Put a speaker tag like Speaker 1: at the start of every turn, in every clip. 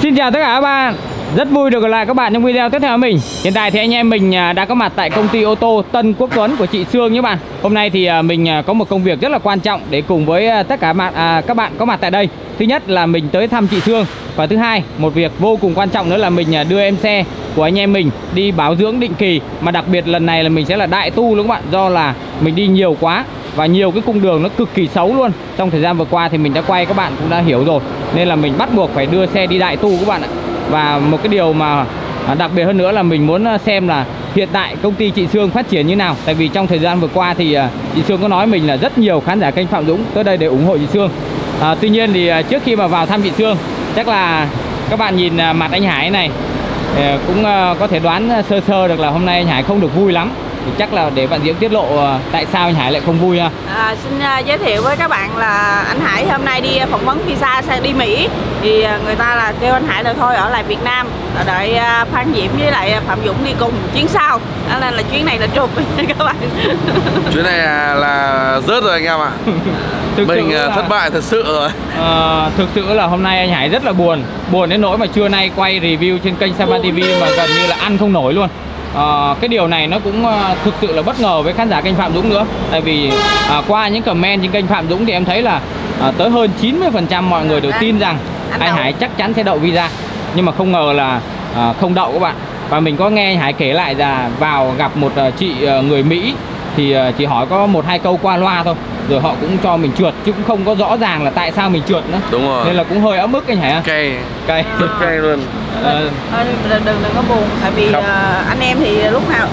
Speaker 1: Xin chào tất cả các bạn. Rất vui được gặp lại các bạn trong video tiếp theo của mình. Hiện tại thì anh em mình đã có mặt tại công ty ô tô Tân Quốc Tuấn của chị Sương nhé bạn. Hôm nay thì mình có một công việc rất là quan trọng để cùng với tất cả các bạn có mặt tại đây. Thứ nhất là mình tới thăm chị Sương. Và thứ hai, một việc vô cùng quan trọng nữa là mình đưa em xe của anh em mình đi bảo dưỡng định kỳ. Mà đặc biệt lần này là mình sẽ là đại tu luôn các bạn. Do là mình đi nhiều quá và nhiều cái cung đường nó cực kỳ xấu luôn. Trong thời gian vừa qua thì mình đã quay, các bạn cũng đã hiểu rồi. Nên là mình bắt buộc phải đưa xe đi đại tu các bạn ạ. Và một cái điều mà đặc biệt hơn nữa là mình muốn xem là hiện tại công ty chị Sương phát triển như nào. Tại vì trong thời gian vừa qua thì chị Sương có nói mình là rất nhiều khán giả kênh Phạm Dũng tới đây để ủng hộ chị Sương. Tuy nhiên thì trước khi mà vào thăm chị Sương, chắc là các bạn nhìn mặt anh Hải này cũng có thể đoán sơ sơ được là hôm nay anh Hải không được vui lắm. Thì chắc là để bạn Diễm tiết lộ tại sao anh Hải lại không vui nha.
Speaker 2: Xin giới thiệu với các bạn là anh Hải hôm nay đi phỏng vấn visa sang đi Mỹ. Thì người ta là kêu anh Hải là thôi ở lại Việt Nam đợi Phan Diễm với lại Phạm Dũng đi cùng chuyến sau. Nên là chuyến này là trục các bạn.
Speaker 3: Chuyến này là rớt rồi anh em ạ. Mình thất bại thật sự rồi.
Speaker 1: Thực sự là hôm nay anh Hải rất là buồn. Buồn đến nỗi mà trưa nay quay review trên kênh Sapa TV mà gần như là ăn không nổi luôn. Cái điều này nó cũng thực sự là bất ngờ với khán giả kênh Phạm Dũng nữa. Tại vì qua những comment trên kênh Phạm Dũng thì em thấy là tới hơn 90% mọi người đều tin rằng anh Hải chắc chắn sẽ đậu visa. Nhưng mà không ngờ là không đậu các bạn. Và mình có nghe anh Hải kể lại là vào gặp một chị người Mỹ thì chỉ hỏi có 1-2 câu qua loa thôi, rồi họ cũng cho mình trượt chứ cũng không có rõ ràng là tại sao mình trượt nữa.
Speaker 3: Đúng rồi.
Speaker 1: Nên là cũng hơi ấm ức anh Hải.
Speaker 3: Cay.
Speaker 1: Rất
Speaker 3: cay luôn.
Speaker 2: Đừng có buồn. Tại vì anh em thì lúc nào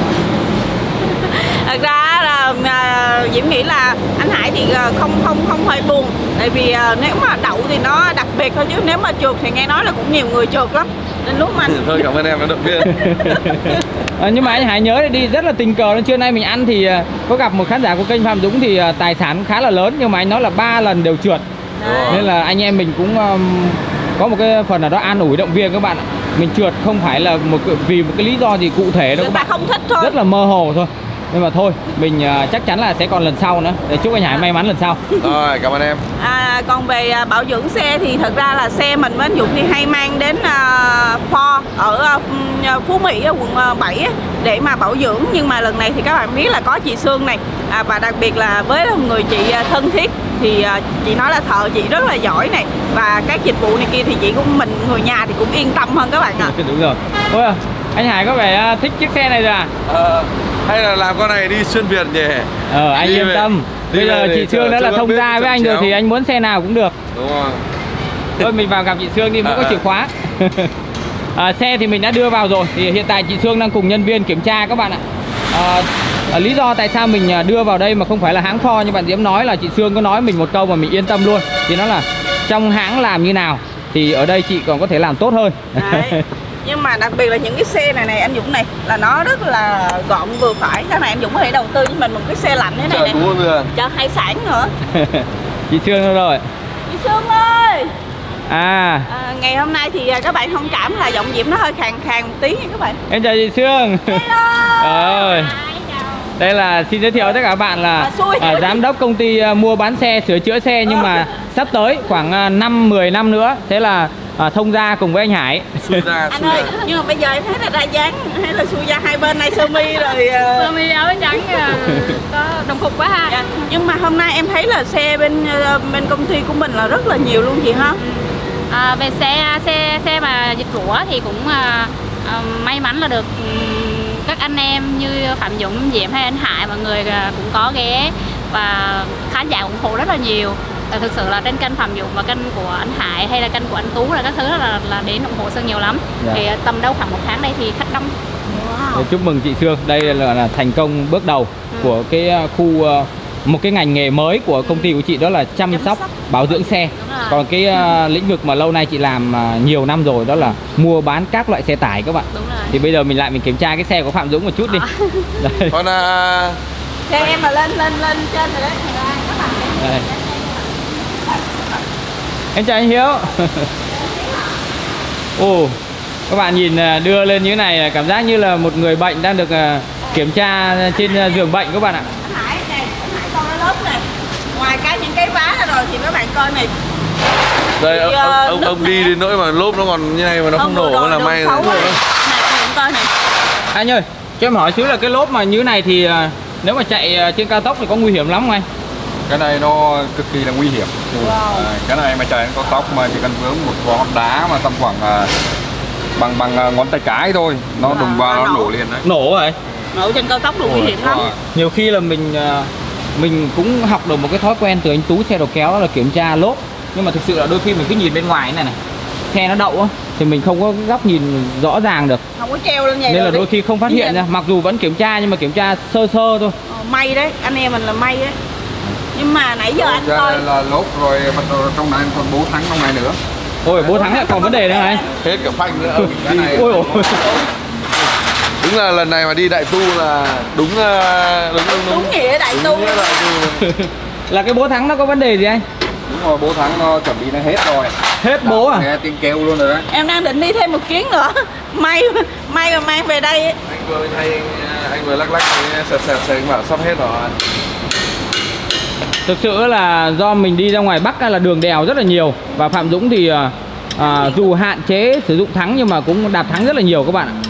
Speaker 2: thật ra là Diễm nghĩ là anh Hải thì không hơi buồn. Tại vì nếu mà đậu thì nó đặc biệt thôi, chứ nếu mà trượt thì nghe nói là cũng nhiều người trượt lắm. Nên lúc mà
Speaker 3: thôi cảm ơn em đã động viên.
Speaker 1: Nhưng mà anh Hải nhớ đi rất là tình cờ. Trưa nay mình ăn thì có gặp một khán giả của kênh Phạm Dũng thì tài sản khá là lớn, nhưng mà anh nói là 3 lần đều trượt. Nên là anh em mình cũng có một cái phần nào đó an ủi động viên các bạn ạ. Mình trượt không phải là vì một cái lý do gì cụ thể đâu các bạn,
Speaker 2: không thích thôi,
Speaker 1: rất là mơ hồ thôi. Nhưng mà thôi, mình chắc chắn là sẽ còn lần sau nữa. Để chúc anh Hải may mắn lần sau.
Speaker 3: Rồi, cảm ơn em.
Speaker 2: Còn về bảo dưỡng xe thì thật ra là xe mình với anh Dũng thì hay mang đến Ford ở Phú Mỹ ở quận 7 để mà bảo dưỡng. Nhưng mà lần này thì các bạn biết là có chị Sương này, và đặc biệt là với một người chị thân thiết. Thì chị nói là thợ chị rất là giỏi này, và các dịch vụ này kia thì chị của mình, người nhà thì cũng yên tâm hơn các bạn ạ.
Speaker 1: Đúng rồi. Ôi, anh Hải có vẻ thích chiếc xe này rồi à?
Speaker 3: Hay là làm con này đi xuyên Việt nhỉ?
Speaker 1: Anh yên tâm. Bây giờ chị Sương đã là thông gia với anh rồi thì anh muốn xe nào cũng được.
Speaker 3: Đúng rồi.
Speaker 1: Thôi mình vào gặp chị Sương đi, mới có chìa khóa. Xe thì mình đã đưa vào rồi. Thì hiện tại chị Sương đang cùng nhân viên kiểm tra các bạn ạ. Lý do tại sao mình đưa vào đây mà không phải là hãng Ford như bạn Diễm nói là chị Sương có nói mình một câu mà mình yên tâm luôn. Thì nó là trong hãng làm như nào thì ở đây chị còn có thể làm tốt hơn.
Speaker 2: Đấy. Nhưng mà đặc biệt là những cái xe này anh Dũng này là nó rất là gọn vừa phải. Các bạn anh Dũng có thể đầu tư cho mình một cái xe lạnh thế này này. Chở hải sản nữa.
Speaker 1: Chị Sương đâu rồi?
Speaker 2: Chị Sương ơi.
Speaker 1: Ngày
Speaker 2: hôm nay thì các bạn thông cảm là giọng Diễm nó hơi khàn khàn một tí nha các bạn.
Speaker 1: Em chào chị Sương. Đây là xin giới thiệu tất cả các bạn là giám đốc công ty mua bán xe, sửa chữa xe. Nhưng mà sắp tới khoảng 5-10 năm nữa sẽ là thông gia cùng với anh Hải.
Speaker 2: Anh ơi, nhưng mà bây giờ em thấy là ra dáng hay là xui ra hai bên này sơ mi rồi
Speaker 4: sơ mi áo trắng có đồng phục quá ha.
Speaker 2: Nhưng mà hôm nay em thấy là xe bên công ty của mình là rất là nhiều luôn chị ha.
Speaker 4: Về xe mà dịch vụ thì cũng may mắn là được các anh em như Phạm Dũng, Diễm hay anh Hải, mọi người cũng có ghé và khán giả ủng hộ rất là nhiều. Thực sự là trên kênh Phạm Dũng và kênh của anh Hải hay là kênh của anh Tú là các thứ là đến ủng hộ Sương nhiều lắm. Thì tầm đâu khoảng 1 tháng đây thì khách đông.
Speaker 1: Chúc mừng chị Sương. Đây là thành công bước đầu của cái khu một cái ngành nghề mới của công ty của chị, đó là chăm sóc bảo dưỡng xe. Còn cái lĩnh vực mà lâu nay chị làm nhiều năm rồi đó là mua bán các loại xe tải các bạn.
Speaker 4: Đúng rồi.
Speaker 1: Thì bây giờ mình lại kiểm tra cái xe của Phạm Dũng một chút đi.
Speaker 3: Còn
Speaker 2: xe em mà lên trên rồi đấy. Các bạn
Speaker 1: đây. Em chào anh Hiếu. Các bạn nhìn đưa lên như thế này cảm giác như là một người bệnh đang được kiểm tra trên giường bệnh các bạn ạ.
Speaker 2: Anh Hải này, anh Hải con nó lớn này. Ngoài cái những cái vá ra rồi thì các bạn coi này.
Speaker 3: Đây ông đi đến nỗi mà lốp nó còn như này mà nó không nổ mới là may rồi.
Speaker 2: Coi này.
Speaker 1: Anh ơi, cho em hỏi xíu là cái lốp mà như này thì nếu mà chạy trên cao tốc thì có nguy hiểm lắm không anh?
Speaker 5: Cái này nó cực kỳ là nguy hiểm. Cái này mà chạy trên cao tốc mà chỉ cần vướng một vỏ đá mà tầm khoảng bằng ngón tay cái thôi, nó đùng vào nó nổ liền đấy.
Speaker 1: Nổ rồi.
Speaker 2: Nổ trên cao tốc là nguy hiểm lắm.
Speaker 1: Nhiều khi là mình cũng học được một cái thói quen từ anh Tú xe đầu kéo là kiểm tra lốp, nhưng mà thực sự là đôi khi mình cứ nhìn bên ngoài này xe nó đậu thì mình không có cái góc nhìn rõ ràng được,
Speaker 2: không có treo lên vậy
Speaker 1: nên là đôi khi không phát hiện ra, mặc dù vẫn kiểm tra nhưng mà kiểm tra sơ sơ thôi.
Speaker 2: May đấy, anh em mình là may đấy. Nhưng mà nãy giờ anh coi
Speaker 5: là lốp rồi trong này còn 4 tháng trong này nữa.
Speaker 1: Ôi 4 tháng lại còn vấn đề nữa hả anh?
Speaker 3: Hết cả phanh nữa.
Speaker 5: Cái này
Speaker 1: ôi ôi.
Speaker 3: Đúng là lần này mà đi Đại Tu là đúng
Speaker 2: nghĩa Đại Tu.
Speaker 1: Là cái bố thắng nó có vấn đề gì anh?
Speaker 5: Đúng rồi, bố thắng nó chuẩn bị nó hết rồi.
Speaker 1: Hết bố à?
Speaker 5: Nghe tiếng kêu luôn rồi đấy.
Speaker 2: Em đang định đi thêm một chuyến nữa. May mà mang về đây.
Speaker 3: Anh vừa thay, anh vừa lắc sệt anh bảo sắp hết rồi.
Speaker 1: Thực sự là do mình đi ra ngoài Bắc là đường đèo rất là nhiều, và Phạm Dũng thì dù hạn chế sử dụng thắng nhưng mà cũng đạp thắng rất là nhiều các bạn ạ.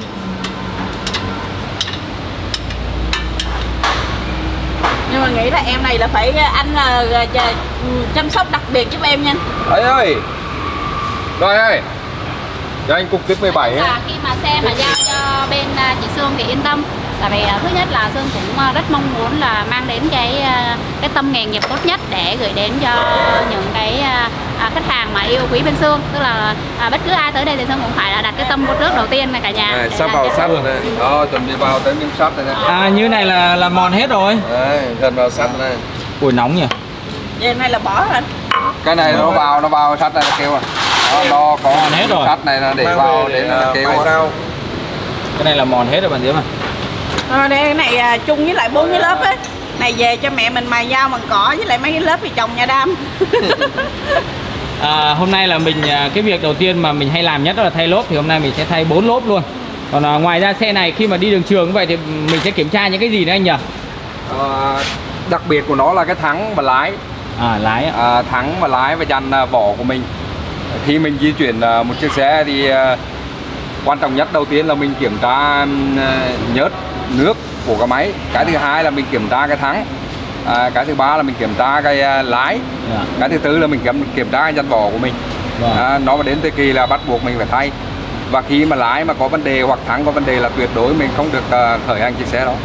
Speaker 2: Nhưng mà nghĩ là em này là phải anh là chăm sóc đặc biệt giúp em nha.
Speaker 5: Đấy ơi. Rồi ơi. Cho anh cục tiếp 17 ấy.
Speaker 4: Khi mà xe mà giao cho bên chị Sương thì yên tâm. Tại vì thứ nhất là Sương cũng rất mong muốn là mang đến cái tâm nghề nghiệp tốt nhất để gửi đến cho những cái khách hàng mà yêu quý bên Sương. Tức là bất cứ ai tới đây thì Sương cũng phải là đặt cái tâm vô trước đầu tiên này cả nhà.
Speaker 3: Này, sắp vào sắt rồi này.
Speaker 5: Đó, chuẩn bị vào tới miếng sắt này nè.
Speaker 1: Như này là mòn hết rồi.
Speaker 3: Đấy, gần vào sắt này.
Speaker 1: Ui nóng nhỉ.
Speaker 2: Vậy này là bỏ rồi.
Speaker 5: Cái này nó vào sắt này là kêu à. Nó có
Speaker 1: mòn hết rồi.
Speaker 5: Sắt này là để vào để là kêu
Speaker 3: sao.
Speaker 1: Cái này là mòn hết rồi bạn Diễm à.
Speaker 2: Đây cái này chung với lại 4 cái lớp ấy. Này về cho mẹ mình mài dao bằng cỏ với lại mấy cái lớp thì trồng nhà đam.
Speaker 1: Hôm nay là mình cái việc đầu tiên mà mình hay làm nhất đó là thay lốp, thì hôm nay mình sẽ thay 4 lốp luôn. Còn ngoài ra xe này khi mà đi đường trường như vậy thì mình sẽ kiểm tra những cái gì nữa anh nhỉ?
Speaker 5: Đặc biệt của nó là cái thắng và lái.
Speaker 1: Lái
Speaker 5: thắng và lái và dàn vỏ của mình. Khi mình di chuyển một chiếc xe thì quan trọng nhất đầu tiên là mình kiểm tra nhớt nước của cái máy. Cái thứ hai là mình kiểm tra cái thắng. Cái thứ ba là mình kiểm tra cái lái. Cái thứ tư là mình kiểm tra cái dàn vỏ của mình. Nó đến thời kỳ là bắt buộc mình phải thay. Và khi mà lái mà có vấn đề hoặc thắng có vấn đề là tuyệt đối mình không được khởi hành chiếc xe đó.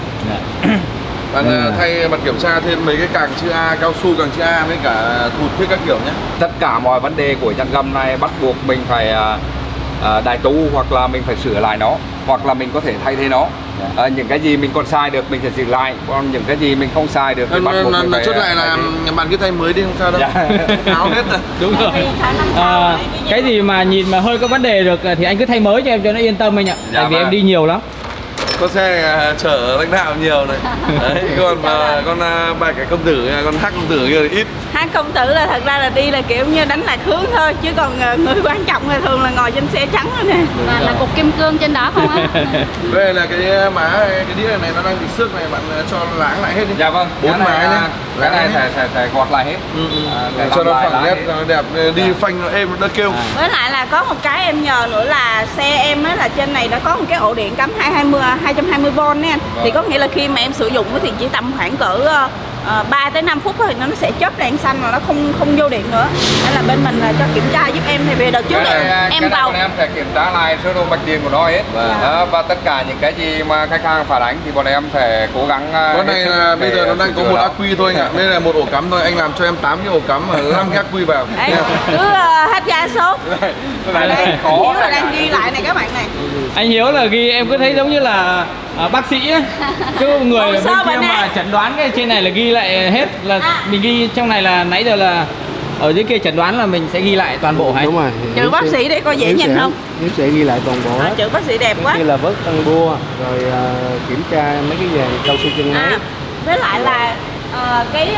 Speaker 3: Bạn thay mặt kiểm tra thêm mấy cái càng chữ A, cao su càng chữ A với cả thụt thiết các kiểu nhé.
Speaker 5: Tất cả mọi vấn đề của dàn gầm này bắt buộc mình phải đại tu, hoặc là mình phải sửa lại nó, hoặc là mình có thể thay thế nó. Những cái gì mình còn sai được mình sẽ sửa lại, còn những cái gì mình không sai được thì bắt buộc mình phải
Speaker 3: chốt lại là bạn cứ thay mới đi không sao đâu. Tháo hết rồi.
Speaker 1: Đúng rồi. Cái gì mà nhìn mà hơi có vấn đề được thì anh cứ thay mới cho em cho nó yên tâm anh ạ. Tại vì em đi nhiều lắm.
Speaker 3: Có xe chở lãnh đạo nhiều này. Đấy, con bà cái công tử, con Hắc công tử kia thì ít.
Speaker 2: Hắc công tử là thật ra là đi là kiểu như đánh lạc hướng thôi, chứ còn người quan trọng là thường là ngồi trên xe trắng rồi nè.
Speaker 4: Và là cục kim cương trên đó không á.
Speaker 3: Đây là cái má, cái đĩa này nó đang bị xước này, bạn cho láng lại hết đi.
Speaker 5: Dạ vâng.
Speaker 3: 4 má nhá.
Speaker 5: Cái này phải gọt lại hết.
Speaker 3: Cho nó phẳng nét, nó đẹp, đi phanh nó êm, nó kêu.
Speaker 2: Với lại là có một cái em nhờ nữa là xe em á là trên này nó có một cái ổ điện cắm 220V nè anh. Thì có nghĩa là khi mà em sử dụng thì chỉ tầm khoảng cỡ 3 tới 5 phút thôi nó sẽ chớp đèn xanh mà nó không vô điện nữa. Nên là bên mình là cho kiểm tra giúp em, thì về đợt trước em vào
Speaker 5: em sẽ kiểm tra lại sơ đồ mạch điện của nó hết. Và tất cả những cái gì mà khách hàng phản ánh thì bọn em sẽ cố gắng.
Speaker 3: Con này là bây giờ nó đang có một ắc quy thôi anh ạ. Đây là một ổ cắm thôi, anh làm cho em 8 cái ổ cắm và 5 cái ắc quy vào.
Speaker 2: Đấy, cứ hết ga sốt. Đây, Hiếu là đang ghi lại này các bạn này.
Speaker 1: Anh Hiếu là ghi, em cứ thấy giống như là bác sĩ ấy. Cứ người ở bên kia mà chẩn đoán cái trên này là ghi lại hết, là mình ghi trong này là nãy giờ là ở dưới kia chẩn đoán là mình sẽ ghi lại toàn bộ hả?
Speaker 6: Đúng rồi.
Speaker 2: Chữ bác sĩ để coi dễ nhìn không?
Speaker 6: Hiếu sẽ ghi lại toàn bộ hết.
Speaker 2: Chữ bác sĩ đẹp quá.
Speaker 6: Như là vớt tăng bua, rồi kiểm tra mấy cái dàn cao su chân máy.
Speaker 2: Với lại là cái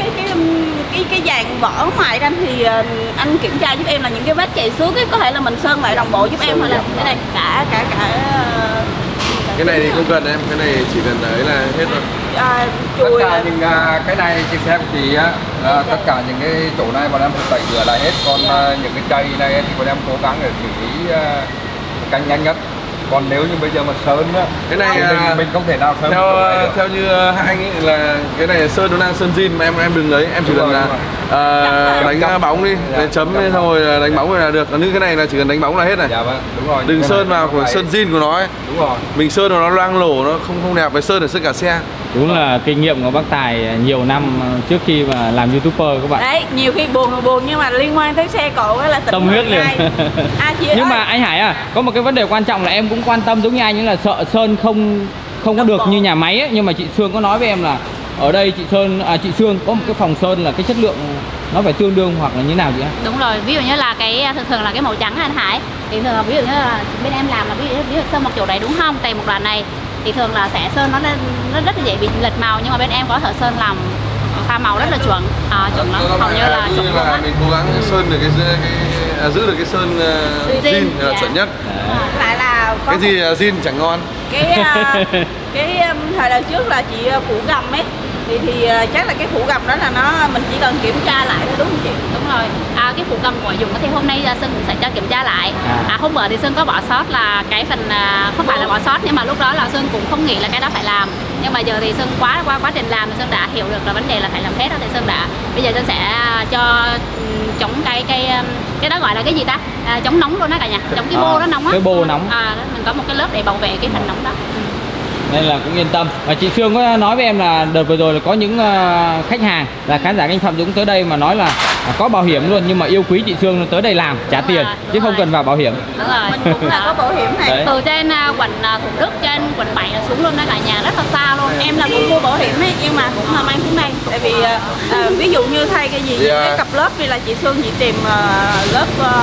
Speaker 2: dàn vỏ ngoài anh thì anh kiểm tra giúp em là những cái vết chảy xước ấy, có thể là mình sơn lại đồng bộ giúp em, hay là cái này cả
Speaker 3: cái này thì không cần em, cái này chỉ cần đấy là hết rồi.
Speaker 5: Tất
Speaker 2: chùi.
Speaker 5: cả những cái này trên xe của chị á, tất cả những cái chỗ này bọn em phải tẩy rửa lại hết. Còn những cái chày này thì bọn em cố gắng để xử lý canh nhanh nhất. Còn nếu như bây giờ mà sơn á,
Speaker 3: Cái này
Speaker 5: mình không thể nào sơn
Speaker 3: theo
Speaker 5: được cái này được.
Speaker 3: theo như hai anh ấy là cái này sơn nó đang sơn zin mà em đừng lấy, em chỉ
Speaker 5: Đúng
Speaker 3: cần
Speaker 5: rồi,
Speaker 3: là đánh
Speaker 5: chấm.
Speaker 3: bóng đi,
Speaker 5: Dạ,
Speaker 3: để chấm
Speaker 5: chấm.
Speaker 3: xong rồi đánh bóng rồi là được. Còn những cái này là chỉ cần đánh bóng là hết này.
Speaker 5: Dạ vâng, đúng rồi.
Speaker 3: Đừng
Speaker 5: Cái
Speaker 3: sơn
Speaker 5: này
Speaker 3: vào của
Speaker 5: phải-
Speaker 3: sơn zin của nó ấy.
Speaker 5: Đúng rồi.
Speaker 3: Mình sơn nó loang lổ, nó không đẹp, với sơn để sơn cả xe.
Speaker 1: Đúng là kinh nghiệm của bác Tài nhiều năm trước khi mà làm YouTuber các bạn.
Speaker 2: Đấy, nhiều khi buồn là buồn nhưng mà liên quan tới xe cộ ấy là tỉnh
Speaker 1: Tâm huyết liền.
Speaker 2: Chị
Speaker 1: Nhưng
Speaker 2: ơi,
Speaker 1: mà anh Hải à, có một cái vấn đề quan trọng là em cũng quan tâm giống như anh, là sợ sơn không có được như nhà máy ấy. Nhưng mà chị Sương có nói với em là ở đây chị Sương có một cái phòng sơn là cái chất lượng nó phải tương đương hoặc là như nào chị ạ?
Speaker 4: Đúng rồi, ví dụ như là cái thường là cái màu trắng anh Hải thì thường là ví dụ như là bên em làm là ví dụ sơn một chỗ đấy đúng không, tại một đoạn này thì thường là sẽ sơn nó rất là dễ bị lệch màu, nhưng mà bên em có thợ sơn làm pha màu rất là chuẩn, chuẩn lắm, hầu như là chuẩn luôn
Speaker 3: là
Speaker 4: á.
Speaker 3: mình cố gắng sơn được giữ được cái sơn
Speaker 4: Zin,
Speaker 3: zin là
Speaker 4: dạ.
Speaker 3: chuẩn nhất.
Speaker 2: lại là có
Speaker 3: Cái gì zin chẳng ngon.
Speaker 2: cái thời đợt trước là chị phủ gầm ấy thì chắc là cái phủ gầm đó là mình chỉ cần kiểm tra lại thôi đúng không chị?
Speaker 4: Đúng rồi, cái phụ cầm của dùng thì hôm nay Sơn cũng sẽ cho kiểm tra lại. Hôm bữa thì Sơn có bỏ sót là cái phần không phải là bỏ sót, nhưng mà lúc đó là Sơn cũng không nghĩ là cái đó phải làm. Nhưng mà giờ thì Sơn qua quá trình làm thì Sơn đã hiểu được là vấn đề là phải làm hết đó, thì Sơn đã bây giờ Sơn sẽ cho chống cái đó gọi là cái gì ta, chống nóng luôn đó cả nhà, chống cái bô đó nóng á.
Speaker 1: Cái bô nóng.
Speaker 4: Mình có một cái lớp để bảo vệ cái phần nóng đó.
Speaker 1: Nên là cũng yên tâm. Và chị Sương có nói với em là đợt vừa rồi là có những khách hàng là khán giả kênh Phạm Dũng tới đây mà nói là có bảo hiểm luôn, nhưng mà yêu quý chị Sương tới đây làm trả
Speaker 4: Đúng
Speaker 1: tiền
Speaker 4: rồi,
Speaker 1: chứ
Speaker 4: đúng
Speaker 1: không
Speaker 4: rồi.
Speaker 1: cần vào bảo hiểm.
Speaker 4: Đúng rồi,
Speaker 2: Mình cũng là có bảo hiểm này.
Speaker 1: Đấy.
Speaker 4: từ trên quận Thủ Đức, trên quận 7 là xuống luôn đó cả nhà, rất là xa luôn.
Speaker 2: Em là cũng mua bảo hiểm ấy, nhưng mà cũng là mang xuống đây. Tại vì ví dụ như thay cái gì cái cặp lớp đi là chị Sương chị tìm lớp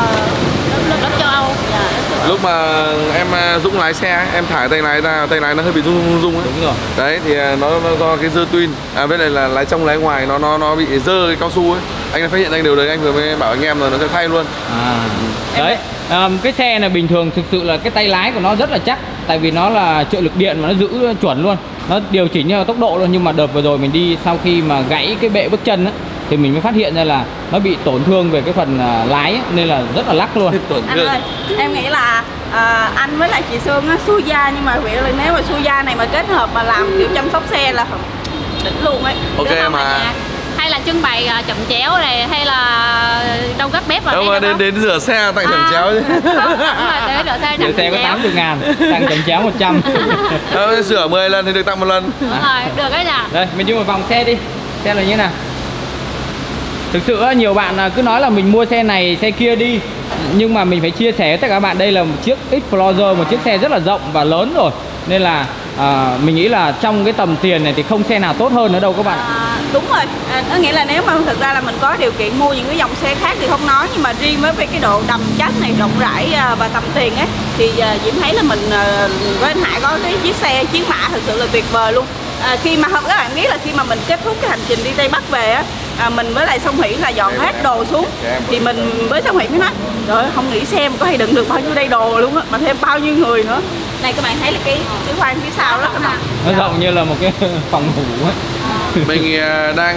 Speaker 4: châu Âu.
Speaker 3: Lúc mà em Dũng lái xe, em thải tay lái ra, tay lái nó hơi bị rung ấy.
Speaker 1: Đúng rồi.
Speaker 3: Đấy thì nó do cái dơ tuyên, với lại là lái trong lái ngoài nó bị dơ cái cao su ấy. Anh đã phát hiện anh điều đấy, anh vừa mới bảo anh em rồi, nó sẽ thay luôn.
Speaker 1: Đấy, cái xe này bình thường thực sự là cái tay lái của nó rất là chắc, tại vì nó là trợ lực điện mà nó giữ chuẩn luôn, nó điều chỉnh theo tốc độ luôn. Nhưng mà đợt vừa rồi mình đi sau khi mà gãy cái bệ bước chân á, thì mình mới phát hiện ra là nó bị tổn thương về cái phần lái ấy, nên là rất là lắc luôn.
Speaker 2: Anh ơi, em nghĩ là anh với lại chị Sương á, xui da, nhưng mà nếu mà xui da này mà kết hợp mà làm kiểu chăm sóc xe là đỉnh luôn ấy.
Speaker 3: Ok
Speaker 4: Được không cả
Speaker 3: mà.
Speaker 4: nhà? Hay là trưng bày chậm chéo này, hay là đâu gấp bếp vào
Speaker 3: Đâu mà
Speaker 4: đây được
Speaker 3: đến rửa xe tặng chẩm chéo chứ.
Speaker 4: Không, đúng rồi, tới rửa xe
Speaker 1: Rửa xe có 80.000, tặng chẩm chéo 100.
Speaker 3: Sửa 10 lần thì được tặng 1 lần.
Speaker 4: Đúng rồi, được đấy nhỉ.
Speaker 1: Đây, mình đi một vòng xe đi. Xe là như thế nào? Thực sự nhiều bạn cứ nói là mình mua xe này, xe kia đi, nhưng mà mình phải chia sẻ với tất cả các bạn, đây là một chiếc Explorer, một chiếc xe rất là rộng và lớn rồi. Nên là mình nghĩ là trong cái tầm tiền này thì không xe nào tốt hơn nữa đâu các bạn.
Speaker 2: Đúng rồi, có nghĩa là nếu mà thực ra là mình có điều kiện mua những cái dòng xe khác thì không nói, nhưng mà riêng với cái độ đầm chất này, rộng rãi và tầm tiền ấy, thì Diễm thấy là mình với anh Hải có cái chiếc xe chiến mã thực sự là tuyệt vời luôn. Khi mà các bạn biết là khi mà mình kết thúc cái hành trình đi Tây Bắc về á, mình với lại Song Hỷ là dọn hết đồ xuống, thì mình với Song Hỷ mới nói rồi không nghĩ xe mà có thể đựng được bao nhiêu đây đồ luôn á, mà thêm bao nhiêu người nữa. Này các bạn thấy là cái khoang phía sau đó các bạn,
Speaker 1: Nó rộng như là một cái phòng ngủ ấy.
Speaker 3: Mình đang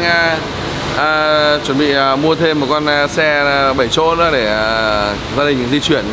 Speaker 3: chuẩn bị mua thêm một con xe 7 chỗ nữa để gia đình di chuyển.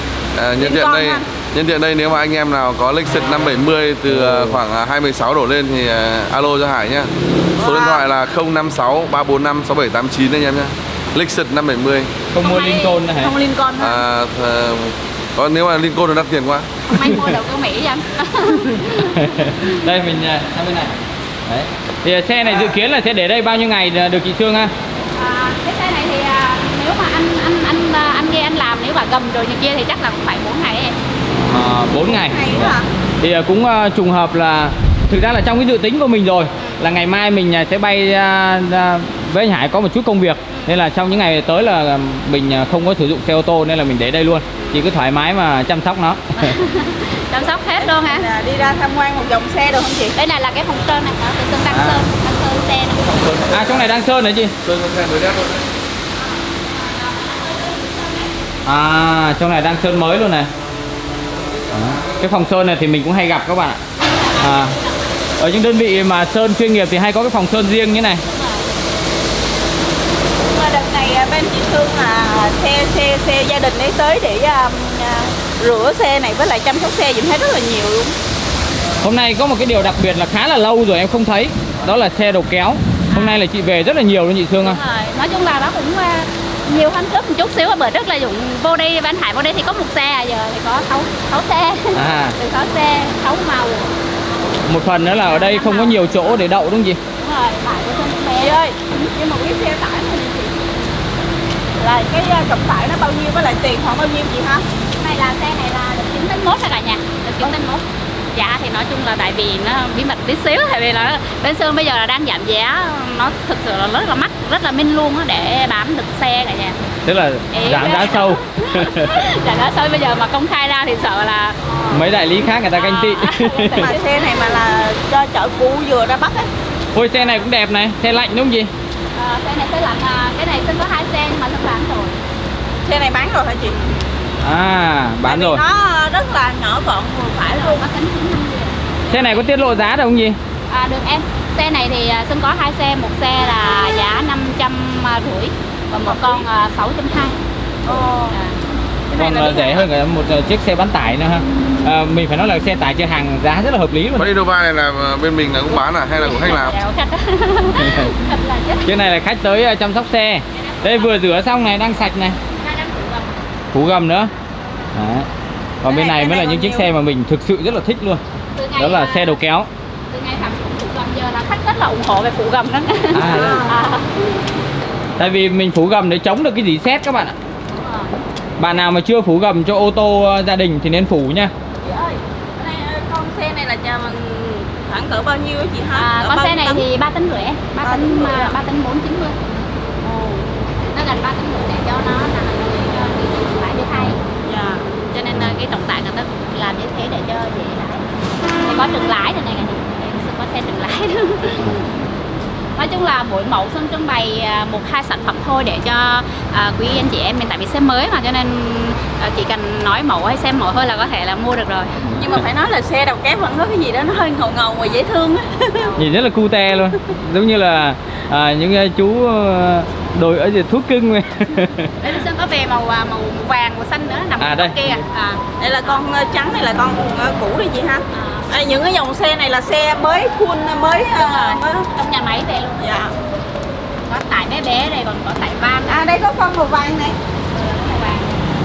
Speaker 3: Nhân tiện đây nếu mà anh em nào có Lexus 570 từ khoảng 26 đổ lên thì alo cho Hải nhá. Số điện thoại là 056 345 6789 anh em nhá. Lexus 570.
Speaker 1: Không mua Lincoln nữa hả?
Speaker 2: không Lincoln nữa.
Speaker 3: Còn nếu mà Lincoln nó đắt tiền quá.
Speaker 4: May mua đầu cơ Mỹ vậy anh.
Speaker 1: Đây mình sang bên này. Đấy. Thì xe này dự kiến là sẽ để đây bao nhiêu ngày được chị Sương ha?
Speaker 4: Cái xe này thì nếu mà anh nghe anh làm, nếu mà gầm rồi như kia thì chắc là cũng phải 4 ngày em.
Speaker 1: 4 ngày.
Speaker 2: Hay quá à.
Speaker 1: Thì cũng trùng hợp là thực ra là trong cái dự tính của mình rồi là ngày mai mình sẽ bay với anh Hải có một chút công việc, nên là trong những ngày tới là mình không có sử dụng xe ô tô, nên là mình để đây luôn, chị cứ thoải mái mà chăm sóc nó.
Speaker 4: Chăm sóc hết luôn hả?
Speaker 2: Đi ra tham quan một vòng xe được không chị?
Speaker 4: Đây là cái phòng sơn này, đó, Sơn đang sơn xe này.
Speaker 1: Trong này đang sơn hả chị?
Speaker 3: Sơn con xe mới đẹp luôn.
Speaker 1: Trong này đang sơn mới luôn này. Cái phòng sơn này thì mình cũng hay gặp các bạn ạ. Ở những đơn vị mà sơn chuyên nghiệp thì hay có cái phòng sơn riêng như này.
Speaker 2: Mà đợt này bên chị Sương là xe gia đình ấy tới để rửa xe này với lại chăm sóc xe, Diễm thấy rất là nhiều luôn.
Speaker 1: Hôm nay có một cái điều đặc biệt là khá là lâu rồi em không thấy, đó là xe đầu kéo. Hôm nay là chị về rất là nhiều luôn chị Sương à.
Speaker 4: Nói chung là nó cũng nhiều hơn trước một chút xíu, bởi trước là Dũng vô đây, bên Hải vô đây thì có một xe, giờ thì có 6 xe. Từ 6 xe, 6 màu.
Speaker 1: Một phần nữa là ở đây không có nhiều chỗ để đậu đúng không chị?
Speaker 4: Đúng rồi, phải có xe.
Speaker 2: Chị ơi, nhưng mà cái xe tải này chị là cái trọng tải nó bao nhiêu với lại tiền khoảng bao nhiêu chị hả?
Speaker 4: Này là xe này là được 9 tấn mốt rồi cả nhà, được 9 tấn mốt. Giá thì nói chung là tại vì nó bí mật tí xíu, tại vì là bên Sơn bây giờ là đang giảm giá, nó thực sự là rất là mắc, rất là minh luôn á để bán được xe cả nhà.
Speaker 1: Tức là giảm giá sâu.
Speaker 4: Giảm giá sâu bây giờ mà công khai ra thì sợ là
Speaker 1: mấy đại lý khác người ta ganh tị.
Speaker 2: Mà xe này mà là cho chợ cũ vừa ra Bắc á.
Speaker 1: Ôi xe này cũng đẹp này, xe lạnh đúng không chị?
Speaker 4: Xe này xe lạnh, cái này Sơn có 2 xe nhưng mà Sơn bán rồi.
Speaker 2: Xe này bán rồi hả chị?
Speaker 1: Bán rồi.
Speaker 2: Nó rất là nhỏ gọn vừa phải luôn.
Speaker 1: Xe này có tiết lộ giá được không gì?
Speaker 4: Được em. Xe này thì Sơn có 2 xe, một xe là giá 550 và một con 620.
Speaker 1: Còn rẻ hơn cả một chiếc xe bán tải nữa ha. Mình phải nói là xe tải chở hàng giá rất là hợp lý luôn.
Speaker 3: Con Innova này là bên mình là cũng bán hay là của khách làm?
Speaker 1: Cái này là khách tới chăm sóc xe. Đây vừa rửa xong này, đang sạch này. Phủ gầm nữa. Đấy. Còn bên này mới là những chiếc xe mà mình thực sự rất là thích luôn. Đó là xe đầu kéo.
Speaker 4: Từ ngày phạm phủ gầm giờ là khách rất là ủng hộ về phủ gầm đó.
Speaker 1: Tại vì mình phủ gầm để chống được cái gì sét các bạn ạ. Bạn nào mà chưa phủ gầm cho ô tô gia đình thì nên phủ nha.
Speaker 2: Chị ơi, con xe này là khoảng cỡ bao nhiêu chị hả?
Speaker 4: Con xe này thì 3 tấn rưỡi, 3 tấn 490. Nó gần 3 tấn rưỡi để cho nó là lái dễ thay. Cho nên cái trọng tải người ta làm như thế để cho dễ lái. Thì có trường lái này này, có xe trường lái nữa. Nói chung là mỗi mẫu Sơn trưng bày 1-2 sản phẩm thôi để cho quý anh chị em mình, tại vì xe mới mà cho nên chỉ cần nói mẫu hay xem mẫu thôi là có thể là mua được rồi.
Speaker 2: Nhưng mà phải nói là xe đầu kéo vẫn có cái gì đó nó hơi ngầu ngầu và dễ thương á.
Speaker 1: Nhìn rất là cute luôn, giống như là những chú đội ở thuốc cưng.
Speaker 4: Đây là Sơn có về màu vàng, màu xanh nữa nằm
Speaker 1: đây
Speaker 4: kia.
Speaker 2: Đây là con trắng, này là con cũ đấy chị ha. Những cái dòng xe này là xe mới full mới
Speaker 4: trong nhà máy về luôn.
Speaker 2: Dạ.
Speaker 4: Có tải bé bé đây, còn có tải van.
Speaker 2: Đây có con màu vàng này.
Speaker 4: Màu vàng.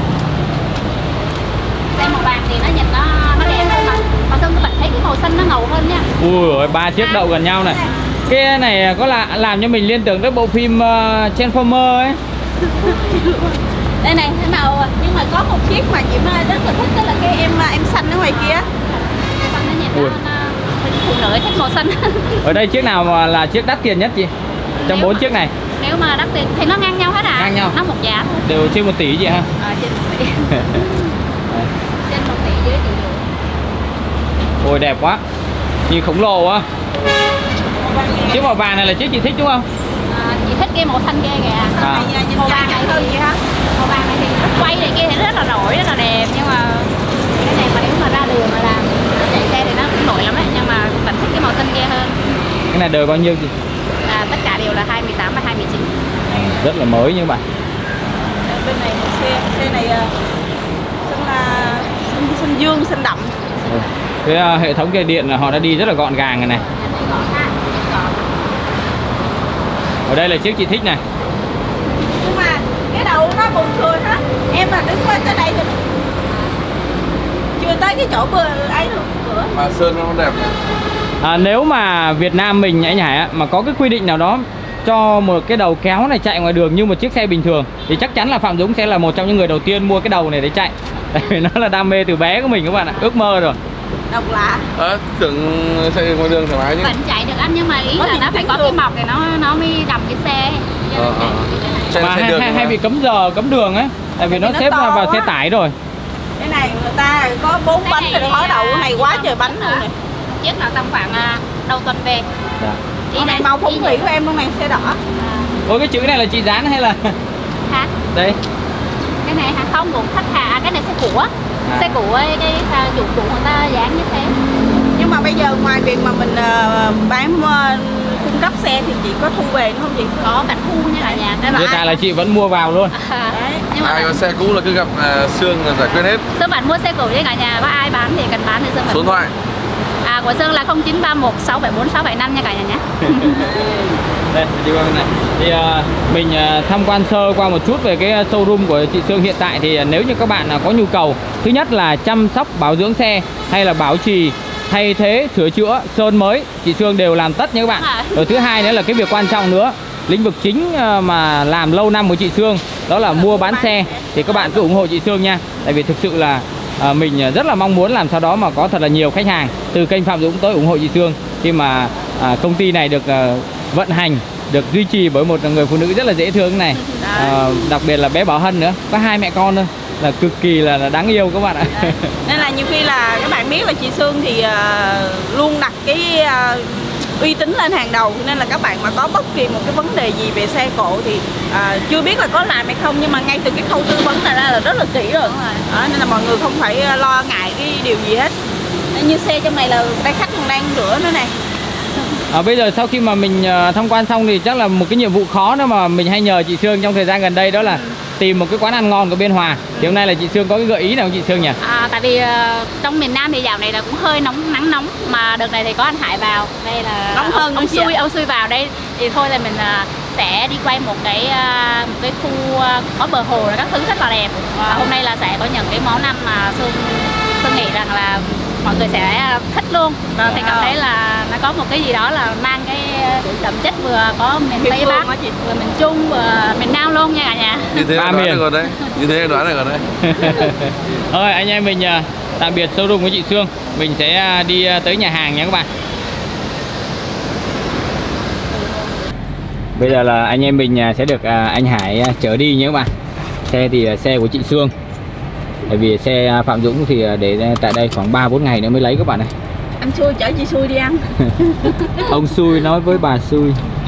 Speaker 4: Xe màu vàng thì nó nhìn nó đẹp hơn mà Sơn các bạn thấy cái màu xanh nó ngầu hơn nha.
Speaker 1: Ui ôi, 3 chiếc đậu gần nhau này. Cái này có là làm cho mình liên tưởng tới bộ phim Transformer ấy.
Speaker 2: Đây này, cái màu, nhưng mà có một chiếc mà chị rất là thích, đó là cái em xanh ở ngoài kia.
Speaker 4: Xanh nó nhìn nó phụ nữ thích màu xanh.
Speaker 1: Ở đây chiếc nào mà là chiếc đắt tiền nhất chị? Trong 4 chiếc này.
Speaker 4: Nếu mà đắt tiền thì nó ngang nhau hết à?
Speaker 1: Ngang nhau.
Speaker 4: Nó một giá thôi.
Speaker 1: Đều trên 1 tỷ chị ha?
Speaker 4: Trên 1 tỷ. Trên 1 tỷ dưới tỷ rưỡi.
Speaker 1: Ôi đẹp quá. Nhìn khổng lồ quá. Chiếc màu vàng này là chiếc chị thích đúng không?
Speaker 4: Chị thích cái màu xanh kia kìa. Màu vàng này hơn gì hả? Màu vàng này thì quay này kia thì rất là nổi, rất là đẹp, nhưng mà cái này mà nếu mà ra đường mà làm chạy xe thì nó cũng nổi lắm đấy, nhưng mà mình thích cái màu xanh kia hơn.
Speaker 1: Cái này đời bao nhiêu chị?
Speaker 4: Tất cả đều là 28 và 29.
Speaker 1: Rất là mới như bạn.
Speaker 2: Bên này một xe này xanh là xanh dương, xanh đậm.
Speaker 1: Cái hệ thống dây điện là họ đã đi rất là gọn gàng rồi này. Ở đây là chiếc chị thích này.
Speaker 2: Nhưng mà cái đầu nó buồn cười hết. Em mà đứng qua tới đây thì chưa tới cái chỗ bờ ấy được.
Speaker 3: Mà sơn nó đẹp nhỉ?
Speaker 1: Nếu mà Việt Nam mình anh Hải mà có cái quy định nào đó cho một cái đầu kéo này chạy ngoài đường như một chiếc xe bình thường thì chắc chắn là Phạm Dũng sẽ là một trong những người đầu tiên mua cái đầu này để chạy. Tại vì nó là đam mê từ bé của mình các bạn ạ, ước mơ rồi.
Speaker 2: Độc lạ.
Speaker 3: Tưởng chạy ngoài đường thoải mái chứ.
Speaker 4: Vẫn chạy được anh, nhưng mà ý là nó phải có cái mọc để nó mới đầm cái xe.
Speaker 1: Mà hay bị cấm giờ, cấm đường ấy. Tại vì nó xếp vào xe tải rồi.
Speaker 2: Cái này người ta có 4 bánh rồi, khói đầu cái này quá trời bánh luôn này.
Speaker 4: Chiếc là tầm khoảng đầu tuần về.
Speaker 2: Cái này màu phong thủy của em luôn này, xe đỏ.
Speaker 1: Ôi cái chữ này là chị dán hay là?
Speaker 4: Hả?
Speaker 1: Đây.
Speaker 4: Cái này hàng không của khách hàng, cái này xe cũ á. Xe cũ ấy, cái chủ người ta dán như thế.
Speaker 2: Nhưng mà bây giờ ngoài việc mà mình bán cung cấp xe thì chị có thu về không chị?
Speaker 4: Có cả thu nha cả nhà.
Speaker 1: Hiện tại là chị vẫn mua vào luôn.
Speaker 2: Đấy.
Speaker 4: Nhưng mà
Speaker 3: Ai có xe cũ là cứ gặp Sương là giải quyết hết.
Speaker 4: Sơn bạn mua xe cũ với cả nhà, có ai bán thì cần bán thì Sơn
Speaker 3: Số điện thoại
Speaker 4: của Sơn là 0931 674 675 nha cả nhà nhé.
Speaker 1: Đây, đi qua bên này. Thì mình tham quan sơ qua một chút về cái showroom của chị Sương hiện tại. Thì nếu như các bạn có nhu cầu, thứ nhất là chăm sóc bảo dưỡng xe hay là bảo trì, thay thế, sửa chữa, sơn mới, chị Sương đều làm tất nha các bạn. Rồi thứ hai nữa là cái việc quan trọng nữa, lĩnh vực chính mà làm lâu năm của chị Sương đó là mua bán xe. Thì các bạn cứ ủng hộ chị Sương nha. Tại vì thực sự là mình rất là mong muốn làm sao đó mà có thật là nhiều khách hàng từ kênh Phạm Dũng tới ủng hộ chị Sương, khi mà công ty này được vận hành, được duy trì bởi một người phụ nữ rất là dễ thương này. Đặc biệt là bé Bảo Hân nữa, có 2 mẹ con thôi, là cực kỳ là đáng yêu các bạn ạ.
Speaker 2: Nên là nhiều khi là các bạn biết là chị Sương thì luôn đặt cái uy tín lên hàng đầu, nên là các bạn mà có bất kỳ một cái vấn đề gì về xe cộ thì chưa biết là có làm hay không, nhưng mà ngay từ cái khâu tư vấn này ra là rất là kỹ rồi. Nên là mọi người không phải lo ngại cái điều gì hết. Như xe trong này là đây khách còn đang rửa nữa này.
Speaker 1: Bây giờ sau khi mà mình tham quan xong thì chắc là một cái nhiệm vụ khó nữa mà mình hay nhờ chị Sương trong thời gian gần đây, đó là tìm một cái quán ăn ngon của Biên Hòa. Thì hôm nay là chị Sương có cái gợi ý nào không chị Sương nhỉ?
Speaker 4: Tại vì trong miền Nam thì dạo này là cũng hơi nắng nóng, mà đợt này thì có anh Hải vào đây là
Speaker 2: nóng hơn
Speaker 4: ông Xui vào đây, thì thôi là mình sẽ đi quay một cái khu có bờ hồ và các thứ rất là đẹp. Và hôm nay là sẽ có những cái món ăn mà Sương nghĩ rằng là mọi người sẽ thích luôn. Và thì cảm thấy là nó có một cái gì đó là mang cái đậm chất vừa có miền Tây Bắc, vừa miền Trung, vừa miền Nam luôn nha cả nhà.
Speaker 3: như thế đoán được rồi đấy, như thế đoán được rồi đấy.
Speaker 1: Thôi anh em mình tạm biệt showroom của chị Sương, mình sẽ đi tới nhà hàng nha các bạn. Bây giờ là anh em mình sẽ được anh Hải chở đi nhé các bạn. Xe thì xe của chị Sương, tại vì xe Phạm Dũng thì để tại đây khoảng 3-4 ngày nữa mới lấy các bạn này.
Speaker 2: Anh Xui chở chị Xui đi ăn.
Speaker 1: Ông Xui nói với bà Xui.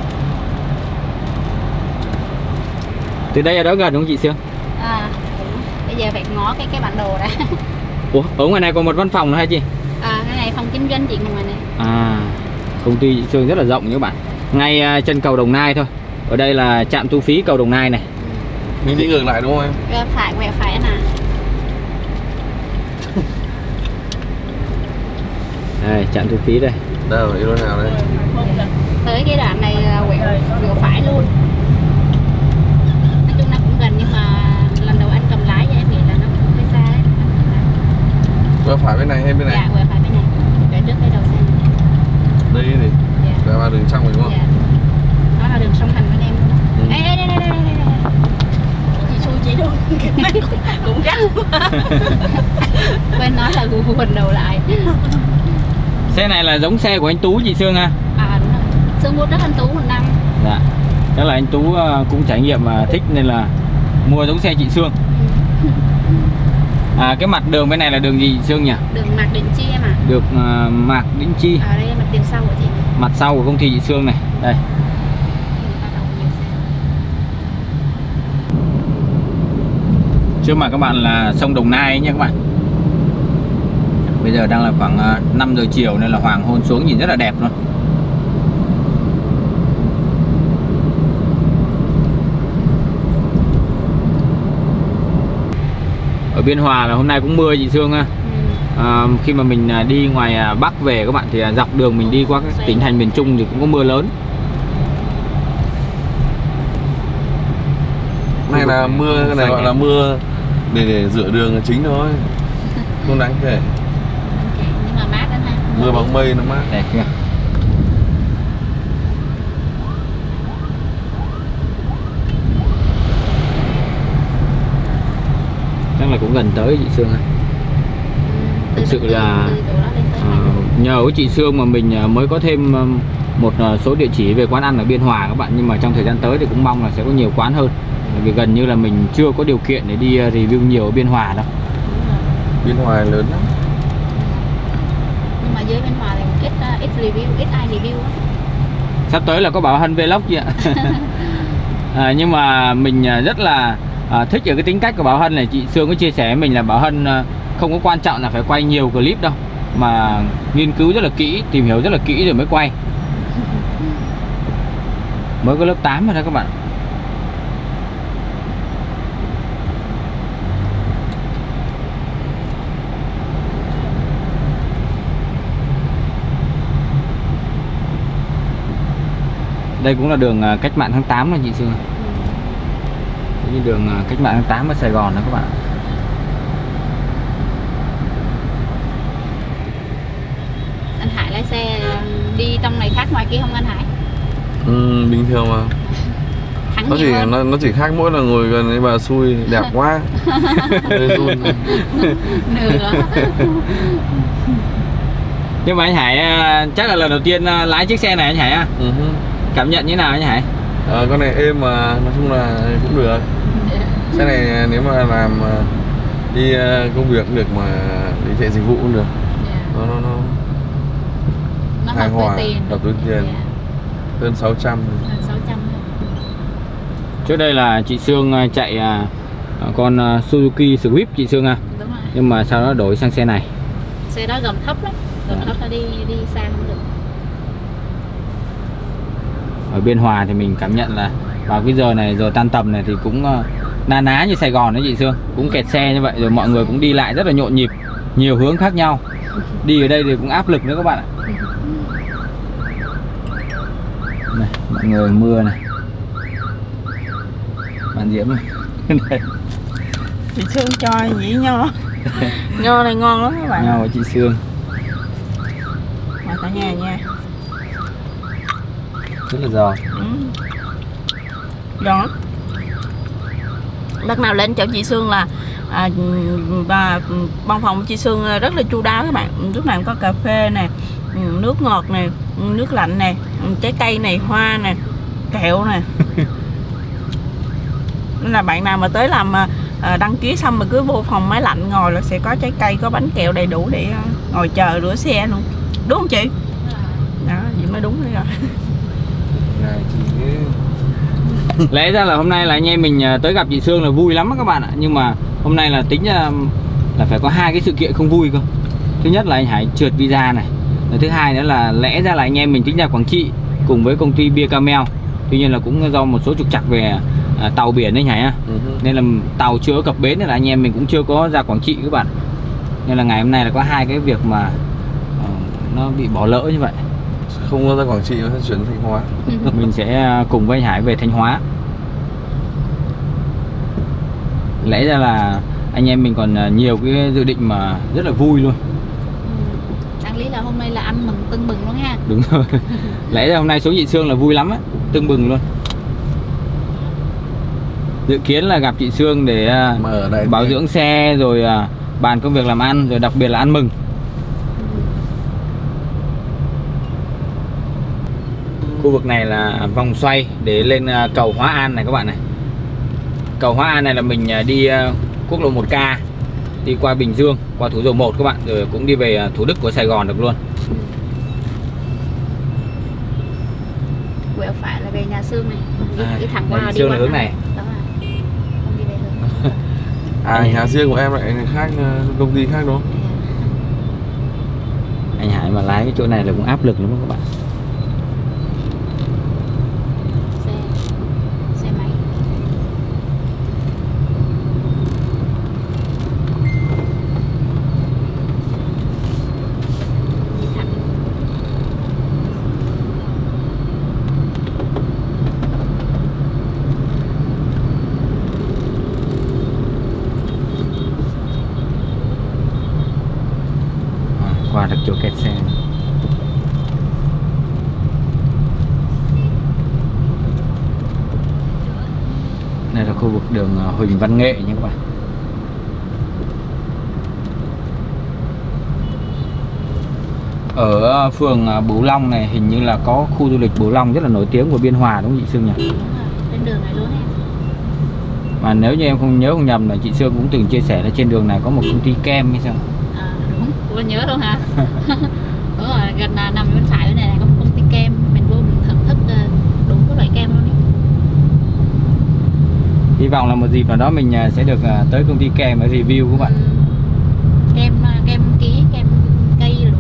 Speaker 1: Từ đây ở đó gần đúng không chị Sương?
Speaker 4: Bây giờ phải ngó cái bản đồ đã.
Speaker 1: Ủa, ở ngoài này còn một văn phòng nữa hay chị?
Speaker 4: Cái này phòng kinh doanh chị ngoài này.
Speaker 1: Công ty chị Sương rất là rộng các bạn. Ngay chân cầu Đồng Nai thôi. Ở đây là trạm thu phí cầu Đồng Nai này.
Speaker 3: Mình đi ngược lại đúng không em?
Speaker 4: Phải, quẹo phải nè.
Speaker 1: Đây, trạm thu phí đây.
Speaker 3: Đâu, đi đâu nào đây?
Speaker 4: Tới cái đoạn này quẹo phải luôn. Nói chung nó cũng gần, nhưng mà lần đầu anh cầm lái thì em nghĩ là nó cũng hơi xa đấy.
Speaker 3: Quẹo phải bên này hay bên này?
Speaker 4: Dạ, quẹo phải bên này. Quẹo trước cái đầu xe.
Speaker 3: Đây gì?
Speaker 4: Dạ.
Speaker 3: Quẹo vào đường trong rồi đúng không?
Speaker 4: Dạ. Đó là đường song hành bên em luôn đó. Đây.
Speaker 2: Chị Xui chỉ đường cũng gắt.
Speaker 4: Quên nói là quần đầu lại.
Speaker 1: Xe này là giống xe của anh Tú chị Sương ha?
Speaker 4: Đúng rồi. Sương mua đất anh Tú một năm.
Speaker 1: Dạ. Chắc là anh Tú cũng trải nghiệm mà thích nên là mua giống xe chị Sương. Cái mặt đường bên này là đường gì chị Sương nhỉ?
Speaker 4: Đường Mạc Định Chi em ạ.
Speaker 1: Được Mạc Định Chi.
Speaker 4: Đây là mặt tiền sau của chị.
Speaker 1: Mặt sau của công ty chị Sương này. Đây. Trước mặt các bạn là sông Đồng Nai nha các bạn. Bây giờ đang là khoảng 5 giờ chiều nên là hoàng hôn xuống nhìn rất là đẹp luôn. Ở Biên Hòa là hôm nay cũng mưa chị Sương ha. Khi mà mình đi ngoài Bắc về các bạn thì dọc đường mình đi qua các tỉnh thành miền Trung thì cũng có mưa lớn.
Speaker 3: Này là mưa, cái này gọi là mưa để rửa đường là chính thôi. Không đáng kể.
Speaker 4: Nhưng mà mát lắm ha.
Speaker 3: Mưa bóng mây nó mát.
Speaker 1: Đẹp kìa. Chắc là cũng gần tới chị Sương ha. Thực sự là nhờ của chị Sương mà mình mới có thêm một số địa chỉ về quán ăn ở Biên Hòa các bạn. Nhưng mà trong thời gian tới thì cũng mong là sẽ có nhiều quán hơn. Bởi vì gần như là mình chưa có điều kiện để đi review nhiều ở Biên Hòa đâu.
Speaker 3: Biên Hòa lớn lắm.
Speaker 4: Nhưng mà dưới Biên Hòa thì ít review, ít ai review á.
Speaker 1: Sắp tới là có Bảo Hân Vlog chị ạ. Nhưng mà mình rất là thích ở cái tính cách của Bảo Hân này. Chị Sương có chia sẻ với mình là Bảo Hân không có quan trọng là phải quay nhiều clip đâu, mà nghiên cứu rất là kỹ, tìm hiểu rất là kỹ rồi mới quay. Mới có lớp 8 rồi đó các bạn. Đây cũng là đường Cách mạng tháng 8 này chị Sương. Như đường Cách mạng tháng 8 ở Sài Gòn đó các bạn.
Speaker 4: Anh Hải lái xe đi trong này khác ngoài kia không anh Hải?
Speaker 3: Bình thường mà.
Speaker 4: Thắng
Speaker 3: Nó
Speaker 4: nhiều
Speaker 3: chỉ
Speaker 4: hơn.
Speaker 3: nó chỉ khác mỗi là ngồi gần ấy bà xui đẹp quá. Run.
Speaker 4: Nữa.
Speaker 1: Nhưng mà anh Hải chắc là lần đầu tiên lái chiếc xe này anh Hải á. Cảm nhận như nào anh Hải?
Speaker 3: Con này êm mà nói chung là cũng được. Xe này nếu mà làm đi công việc cũng được, mà đi chạy dịch vụ cũng được.
Speaker 4: Nó
Speaker 3: hài
Speaker 4: hợp
Speaker 3: hòa,
Speaker 4: với tiền.
Speaker 3: hợp với tiền. Hơn 600.
Speaker 4: Hơn 600.
Speaker 1: Trước đây là chị Sương chạy con Suzuki Swift chị Sương à.
Speaker 4: Đúng rồi.
Speaker 1: Nhưng mà sau đó đổi sang xe này.
Speaker 4: Xe đó gầm thấp lắm, gầm thấp là đi xa không được.
Speaker 1: Ở Biên Hòa thì mình cảm nhận là vào cái giờ này, giờ tan tầm này thì cũng na ná như Sài Gòn đó chị Sương. Cũng kẹt xe như vậy, rồi mọi người cũng đi lại rất là nhộn nhịp, nhiều hướng khác nhau. Đi ở đây thì cũng áp lực nữa các bạn ạ. Này, mọi người mưa này. Bạn Diễm này.
Speaker 2: Chị Sương cho dĩ nho. Nho này ngon lắm các bạn.
Speaker 1: Nho của chị Sương.
Speaker 2: Mời cả nhà nha.
Speaker 1: Rất là giòn.
Speaker 2: Giòn lắm. Đợt nào lên chỗ chị Sương là và văn phòng của chị Sương rất là chu đáo các bạn. Lúc nào cũng có cà phê nè, nước ngọt nè, nước lạnh nè, trái cây này, hoa nè, kẹo nè. Nên là bạn nào mà tới làm đăng ký xong mà cứ vô phòng máy lạnh ngồi là sẽ có trái cây, có bánh kẹo đầy đủ để ngồi chờ rửa xe luôn. Đúng không chị? Đó, vậy mới đúng rồi.
Speaker 1: Lẽ ra là hôm nay là anh em mình tới gặp chị Sương là vui lắm các bạn ạ. Nhưng mà hôm nay là tính là phải có hai cái sự kiện không vui cơ. Thứ nhất là anh Hải trượt visa này. Và thứ hai nữa là lẽ ra là anh em mình tính ra Quảng Trị cùng với công ty Bia Camel. Tuy nhiên là cũng do một số trục trặc về tàu biển anh Hải á. Nên là tàu chưa cập bến, nên là anh em mình cũng chưa có ra Quảng Trị các bạn. Nên là ngày hôm nay là có hai cái việc mà nó bị bỏ lỡ như vậy.
Speaker 3: Không có ra Quảng Trị, nó sẽ chuyển Thanh Hóa.
Speaker 1: Mình sẽ cùng với anh Hải về Thanh Hóa. Lẽ ra là anh em mình còn nhiều cái dự định mà rất là vui luôn.
Speaker 4: Đáng lý là hôm nay là ăn mừng tưng bừng luôn ha.
Speaker 1: Đúng rồi. Lẽ ra hôm nay xuống chị Sương là vui lắm á, tưng bừng luôn. Dự kiến là gặp chị Sương để bảo dưỡng xe, rồi bàn công việc làm ăn, rồi đặc biệt là ăn mừng. Khu vực này là vòng xoay để lên cầu Hóa An này các bạn này. Cầu Hóa An này là mình đi quốc lộ 1K, đi qua Bình Dương, qua Thủ Dầu Một các bạn, rồi cũng đi về Thủ Đức của Sài Gòn được luôn.
Speaker 4: Quẹo phải là về nhà Sương này. Đi thẳng qua đi
Speaker 1: Sương là
Speaker 4: qua
Speaker 1: hướng này.
Speaker 4: Đó rồi. Không đi về hướng.
Speaker 3: Nhà riêng của em lại khác, công ty khác đúng không?
Speaker 1: Anh Hải mà lái cái chỗ này là cũng áp lực lắm các bạn.
Speaker 4: Xe máy. Đi thẳng.
Speaker 1: Qua được chỗ kẹt xe. Đây là khu vực đường Huỳnh Văn Nghệ nha các bạn. Ở phường Bửu Long này hình như là có khu du lịch Bửu Long rất là nổi tiếng của Biên Hòa đúng không chị Sương nhỉ?
Speaker 4: Đúng rồi, trên đường này luôn em.
Speaker 1: Mà nếu như em không nhớ không nhầm là chị Sương cũng từng chia sẻ là trên đường này có một công ty kem hay sao?
Speaker 4: Đúng, quên nhớ luôn hả? Đúng rồi, gần nằm bên phải bên này có một công ty kem, mình vô mình thưởng thức đủ các loại kem luôn ấy.
Speaker 1: Hy vọng là một dịp nào đó mình sẽ được tới công ty kem để review các bạn.
Speaker 4: Kem ký, kem cây rồi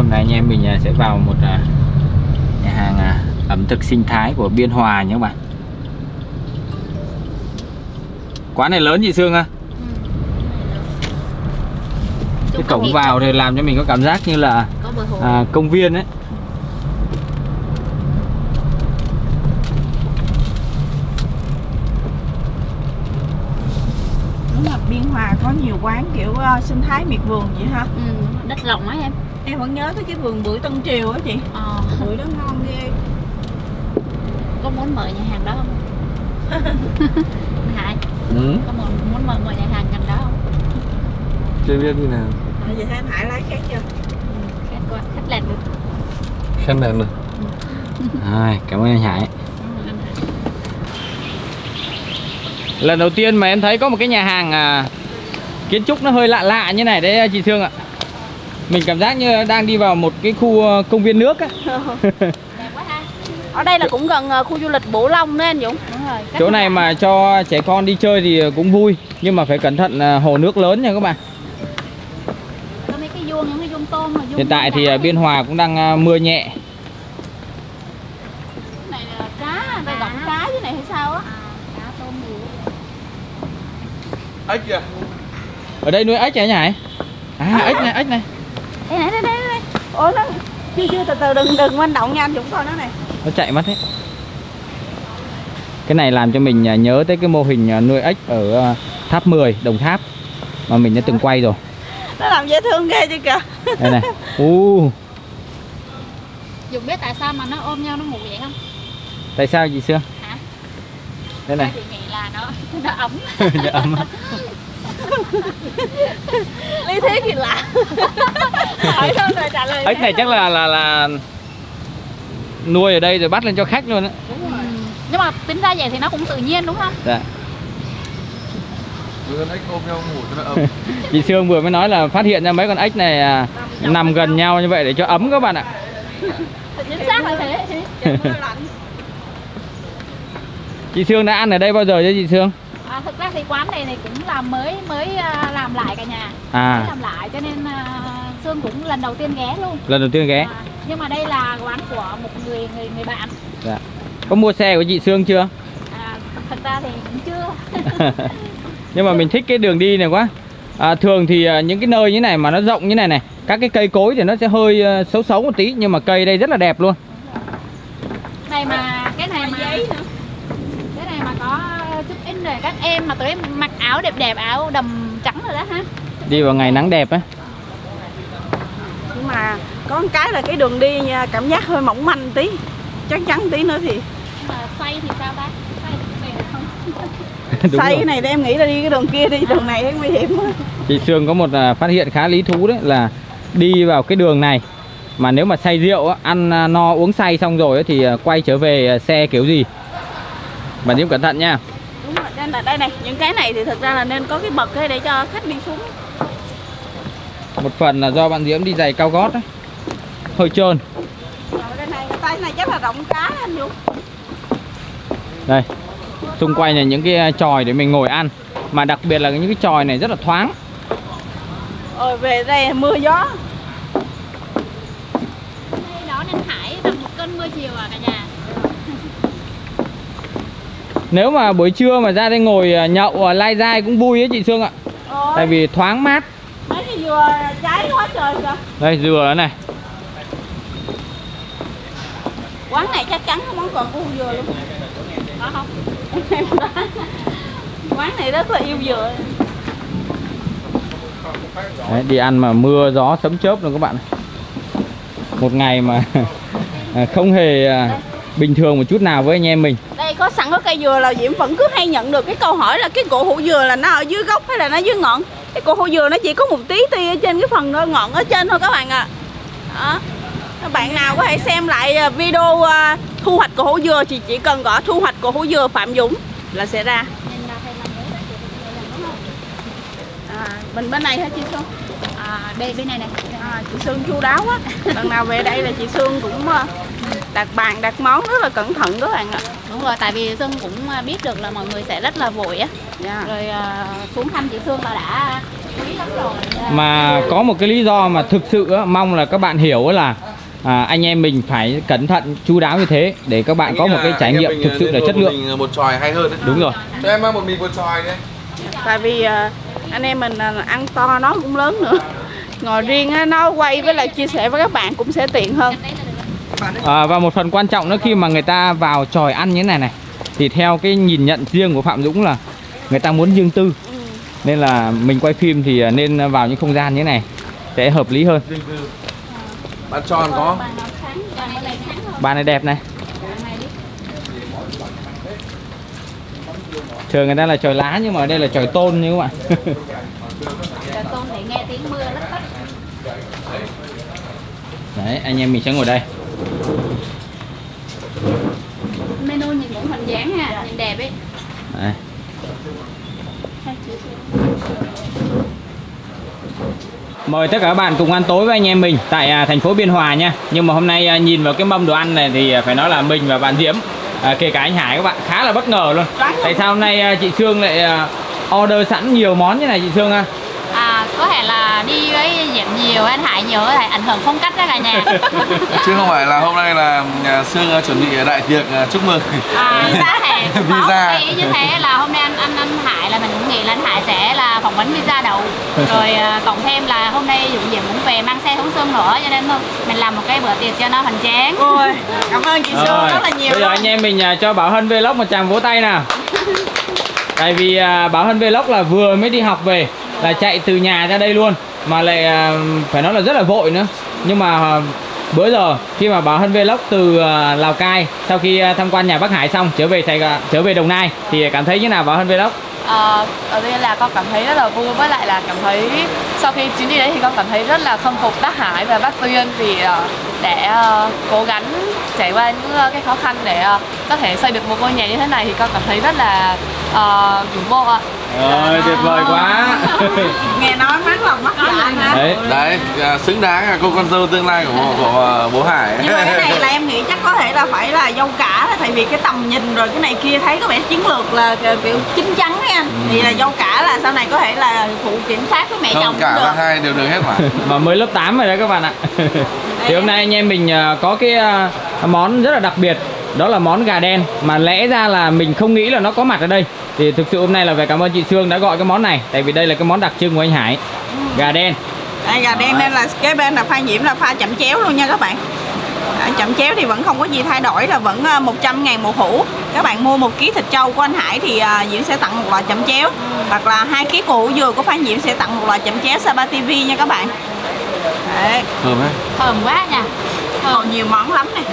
Speaker 1: Hôm nay anh em mình sẽ vào một nhà hàng ẩm thực sinh thái của Biên Hòa nhé các bạn. Quán này lớn chị Sương à? Cái cổng vào thì làm cho mình có cảm giác như là công viên ấy.
Speaker 2: Đúng là Biên Hòa có nhiều quán kiểu sinh thái miệt vườn vậy ha.
Speaker 4: Đất rộng á em.
Speaker 2: Em vẫn nhớ tới cái vườn bưởi Tân Triều á chị. Bưởi đó ngon ghê.
Speaker 4: Có muốn mở nhà hàng đó không? Hải. Có muốn mở nhà hàng gần đó không?
Speaker 3: Chưa biết như nào.
Speaker 2: Vậy thế anh Hải lái khác chưa?
Speaker 4: Khác quá, khách lẹt được.
Speaker 3: Khách lẹt được.
Speaker 1: Cảm ơn anh Hải. Lần đầu tiên mà em thấy có một cái nhà hàng kiến trúc nó hơi lạ lạ như này đấy chị Sương ạ. Mình cảm giác như đang đi vào một cái khu công viên nước á.
Speaker 4: Đẹp quá ha.
Speaker 2: Ở đây là cũng gần khu du lịch Bửu Long đấy anh Dũng.
Speaker 4: Đúng rồi.
Speaker 1: Chỗ này mà cho trẻ con đi chơi thì cũng vui, nhưng mà phải cẩn thận hồ nước lớn nha các bạn.
Speaker 4: Có mấy cái vuông, những cái vuông tôm mà vuông.
Speaker 1: Hiện tại thì Biên Hòa cũng đang mưa nhẹ.
Speaker 2: Cái này là cá, đây gọng cá dưới này hay sao á?
Speaker 4: Cá tôm nhiều.
Speaker 3: Ếch kìa.
Speaker 1: Ở đây nuôi ếch hả anh Hải? Ếch này, ếch này.
Speaker 2: Đây. Ủa nó chưa từ từ đừng manh động nha anh Dũng, coi nó này.
Speaker 1: Nó chạy mất đấy. Cái này làm cho mình nhớ tới cái mô hình nuôi ếch ở Tháp 10, Đồng Tháp mà mình đã từng quay rồi.
Speaker 2: Nó làm dễ thương ghê chứ kìa.
Speaker 1: Đây này.
Speaker 4: Dùng biết tại sao mà nó ôm nhau nó ngủ vậy không?
Speaker 1: Tại sao chị Sương?
Speaker 4: Hả?
Speaker 1: Đây này.
Speaker 4: Chị nghĩ là nó ấm.
Speaker 1: Nó ấm.
Speaker 2: Lý thuyết gì lạ. Hỏi thôi rồi trả lời.
Speaker 1: Ếch này chắc là nuôi ở đây rồi bắt lên cho khách luôn á.
Speaker 4: Đúng rồi. Nhưng mà tính ra vậy thì nó cũng tự nhiên đúng không?
Speaker 1: Dạ.
Speaker 3: Ếch ôm nhau ngủ cho nó ấm.
Speaker 1: Chị Sương vừa mới nói là phát hiện ra mấy con ếch này nằm gần nhau như vậy để cho ấm các bạn ạ.
Speaker 4: Chính xác là thế.
Speaker 1: Chị Sương đã ăn ở đây bao giờ chứ chị Sương?
Speaker 4: Thực ra thì quán này cũng là mới làm lại cả nhà. Mới làm lại cho nên Sương cũng lần đầu tiên ghé luôn.
Speaker 1: Lần đầu tiên ghé.
Speaker 4: Nhưng mà đây là quán của một người bạn.
Speaker 1: Dạ. Có mua xe của chị Sương chưa?
Speaker 4: Thật ra thì cũng chưa.
Speaker 1: Nhưng mà mình thích cái đường đi này quá. Thường thì những cái nơi như này mà nó rộng như này này, các cái cây cối thì nó sẽ hơi xấu một tí, nhưng mà cây đây rất là đẹp luôn.
Speaker 4: Cái này mà có chụp in rồi các em mà tụi em mặc áo đẹp, áo đầm trắng rồi đó ha.
Speaker 1: Đi vào ngày nắng đẹp á.
Speaker 2: Nhưng mà có một cái là cái đường đi nha, cảm giác hơi mỏng manh tí, chắc chắn tí nữa thì.
Speaker 4: Xoay thì sao ta?
Speaker 2: Xoay cái này để em nghĩ là đi cái đường kia, đi đường này nguy hiểm quá.
Speaker 1: Chị Sương có một phát hiện khá lý thú đấy là đi vào cái đường này mà nếu mà say rượu ăn no uống say xong rồi thì quay trở về xe kiểu gì. Bạn Diễm cẩn thận nha.
Speaker 2: Đúng rồi, đây này, những cái này thì thực ra là nên có cái bậc để cho khách đi xuống.
Speaker 1: Một phần là do bạn Diễm đi giày cao gót đấy, hơi trơn.
Speaker 2: Đây này, tay này chắc là rộng cá anh Dũng.
Speaker 1: Đây, xung quanh là những cái chòi để mình ngồi ăn. Mà đặc biệt là những cái chòi này rất là thoáng.
Speaker 2: Rồi về đây mưa gió.
Speaker 4: Đây đó nên Hải bằng một cơn mưa chiều cả nhà.
Speaker 1: Nếu mà buổi trưa mà ra đây ngồi nhậu lai dai cũng vui ấy chị Sương ạ. Tại vì thoáng mát.
Speaker 2: Mấy cái dừa cháy quá trời kìa.
Speaker 1: Đây dừa này.
Speaker 2: Quán này chắc chắn không còn cu dừa luôn.
Speaker 4: Có không?
Speaker 2: Quán này rất là yêu dừa.
Speaker 1: Đấy, đi ăn mà mưa gió sấm chớp rồi các bạn. Một ngày mà không hề bình thường một chút nào với anh em mình.
Speaker 2: Đây có sẵn có cây dừa là Diễm vẫn cứ hay nhận được cái câu hỏi là cái cổ hủ dừa là nó ở dưới gốc hay là nó dưới ngọn. Cái cổ hủ dừa nó chỉ có một tí ti ở trên cái phần ngọn ở trên thôi các bạn ạ. Các bạn nào có thể xem lại video thu hoạch cổ hủ dừa thì chỉ cần gõ thu hoạch cổ hủ dừa Phạm Dũng là sẽ ra. Mình bên này hả chị Sương?
Speaker 4: Bên này này.
Speaker 2: Chị Sương chu đáo quá. Lần nào về đây là chị Sương cũng đặt bàn đặt món rất là cẩn thận các bạn ạ.
Speaker 4: Đúng rồi, tại vì Sương cũng biết được là mọi người sẽ rất là vội á. Rồi xuống thăm chị Sương là đã
Speaker 1: Mà có một cái lý do mà thực sự mong là các bạn hiểu là anh em mình phải cẩn thận chu đáo như thế để các bạn có một cái trải nghiệm thực sự là chất lượng.
Speaker 3: Một chòi hay hơn đấy.
Speaker 1: Đúng rồi.
Speaker 3: Cho em mang một mì một chòi đấy.
Speaker 2: Tại vì anh em mình ăn to nó cũng lớn nữa. Ngồi riêng nó quay với lại chia sẻ với các bạn cũng sẽ tiện hơn.
Speaker 1: Và một phần quan trọng nữa khi mà người ta vào chòi ăn như thế này này thì theo cái nhìn nhận riêng của Phạm Dũng là người ta muốn riêng tư. Nên là mình quay phim thì nên vào những không gian như thế này sẽ hợp lý hơn.
Speaker 3: Bàn tròn có.
Speaker 1: Bàn này đẹp này. Thường người ta là chòi lá nhưng mà ở đây là chòi tôn như các bạn.
Speaker 4: Chòi tôn thì nghe tiếng mưa lất phất.
Speaker 1: Đấy, anh em mình sẽ ngồi đây.
Speaker 4: Menu nhìn cũng hình dáng ha, nhìn đẹp ấy.
Speaker 1: Đấy. Mời tất cả các bạn cùng ăn tối với anh em mình tại thành phố Biên Hòa nha. Nhưng mà hôm nay nhìn vào cái mâm đồ ăn này thì phải nói là mình và bạn Diễm, kể cả anh Hải các bạn khá là bất ngờ luôn. Tại sao hôm nay chị Sương lại order sẵn nhiều món như này chị Sương?
Speaker 4: Có thể là đi với Diễm nhiều, anh Hải nhiều có thể ảnh hưởng phong cách đó cả nhà.
Speaker 3: Chứ không phải là hôm nay là Sương chuẩn bị đại tiệc chúc mừng
Speaker 4: visa thì như thế là hôm nay anh Hải là mình cũng nghĩ là anh Hải sẽ là phỏng vấn visa đậu. Rồi cộng thêm là hôm nay Dũng Diễm cũng về mang xe xuống Sương nữa, cho nên mình làm một cái bữa tiệc cho nó hoành tráng.
Speaker 2: Ôi, cảm ơn chị Sương rất là nhiều.
Speaker 1: Bây giờ anh em mình cho Bảo Hân Vlog một tràng vỗ tay nào. Tại vì Bảo Hân Vlog là vừa mới đi học về, là chạy từ nhà ra đây luôn, mà lại phải nói là rất là vội nữa. Nhưng mà bữa giờ khi mà Bảo Hân Vlog từ Lào Cai sau khi tham quan nhà bác Hải xong trở về Đồng Nai thì cảm thấy như nào Bảo Hân Vlog?
Speaker 7: Ở đây là con cảm thấy rất là vui, với lại là cảm thấy sau khi chuyến đi đấy thì con cảm thấy rất là khâm phục bác Hải và bác Tuyên vì để cố gắng trải qua những cái khó khăn để có thể xây được một ngôi nhà như thế này thì con cảm thấy rất là ngưỡng mộ ạ.
Speaker 1: Tuyệt vời quá.
Speaker 2: Nghe nói mát lòng mắt dạ ha.
Speaker 3: Đấy, xứng đáng là cô con dâu tương lai của bố Hải.
Speaker 2: Nhưng mà cái này là em nghĩ chắc có thể là phải là dâu cả, tại vì cái tầm nhìn rồi cái này kia thấy có vẻ chiến lược là kiểu chín chắn ấy anh. Thì là dâu cả là sau này có thể là phụ kiểm soát với mẹ chồng cũng
Speaker 3: cả
Speaker 2: được.
Speaker 3: hai đều được hết mà.
Speaker 1: Mà mới lớp 8 rồi đấy các bạn ạ. Thì hôm nay anh em mình có cái món rất là đặc biệt, đó là món gà đen mà lẽ ra là mình không nghĩ là nó có mặt ở đây. Thì thực sự hôm nay là phải cảm ơn chị Sương đã gọi cái món này, tại vì đây là cái món đặc trưng của anh Hải. Gà đen.
Speaker 2: Đây, gà đen nên là cái bên là pha Diễm là pha chẩm chéo luôn nha các bạn. Chẩm chéo thì vẫn không có gì thay đổi, là vẫn 100.000 một hũ. Các bạn mua 1 kg thịt trâu của anh Hải thì Diễm sẽ tặng một loại chẩm chéo. Hoặc là 2 kg của hũ dừa của pha Diễm sẽ tặng một loại chẩm chéo Sapa TV nha các bạn. Đấy.
Speaker 3: Thơm đấy.
Speaker 4: Thơm quá nha.
Speaker 2: Còn nhiều món lắm này.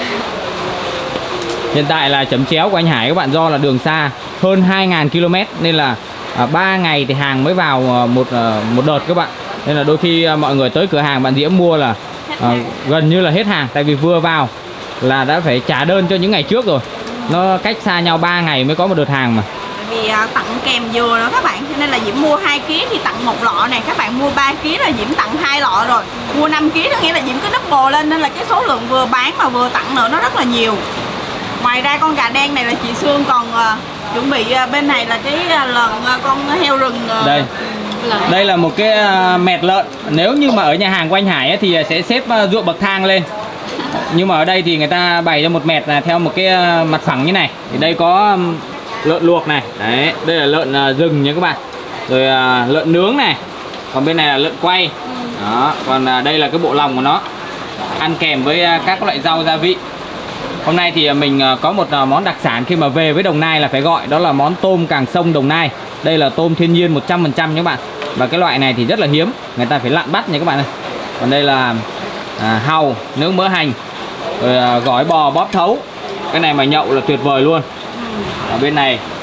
Speaker 1: Hiện tại là chấm chéo của anh Hải các bạn, do là đường xa hơn 2.000 km nên là 3 ngày thì hàng mới vào một đợt các bạn. Nên là đôi khi mọi người tới cửa hàng bạn Diễm mua là gần như là hết hàng, tại vì vừa vào là đã phải trả đơn cho những ngày trước rồi. Nó cách xa nhau 3 ngày mới có một đợt hàng mà.
Speaker 2: Vì tặng kèm dừa nữa các bạn, nên là Diễm mua 2 kg thì tặng 1 lọ này, các bạn mua 3 kg là Diễm tặng 2 lọ rồi. Mua 5 kg có nghĩa là Diễm cứ double lên, nên là cái số lượng vừa bán mà vừa tặng nữa nó rất là nhiều. Ngoài ra con gà đen này là chị Sương còn chuẩn bị bên này là cái lợn con heo rừng.
Speaker 1: Đây là một cái mẹt lợn. Nếu như mà ở nhà hàng của anh Hải ấy, thì sẽ xếp ruộng bậc thang lên. Nhưng mà ở đây thì người ta bày cho một mẹt là theo một cái mặt phẳng như này. Thì đây có lợn luộc này. Đấy, đây là lợn rừng nha các bạn. Rồi lợn nướng này. Còn bên này là lợn quay. Đó, còn đây là cái bộ lòng của nó. Ăn kèm với các loại rau gia vị. Hôm nay thì mình có một món đặc sản khi mà về với Đồng Nai là phải gọi, đó là món tôm càng sông Đồng Nai. Đây là tôm thiên nhiên 100% nha các bạn. Và cái loại này thì rất là hiếm, người ta phải lặn bắt nha các bạn ơi. Còn đây là hàu nướng mỡ hành, rồi gỏi bò bóp thấu. Cái này mà nhậu là tuyệt vời luôn. Ở bên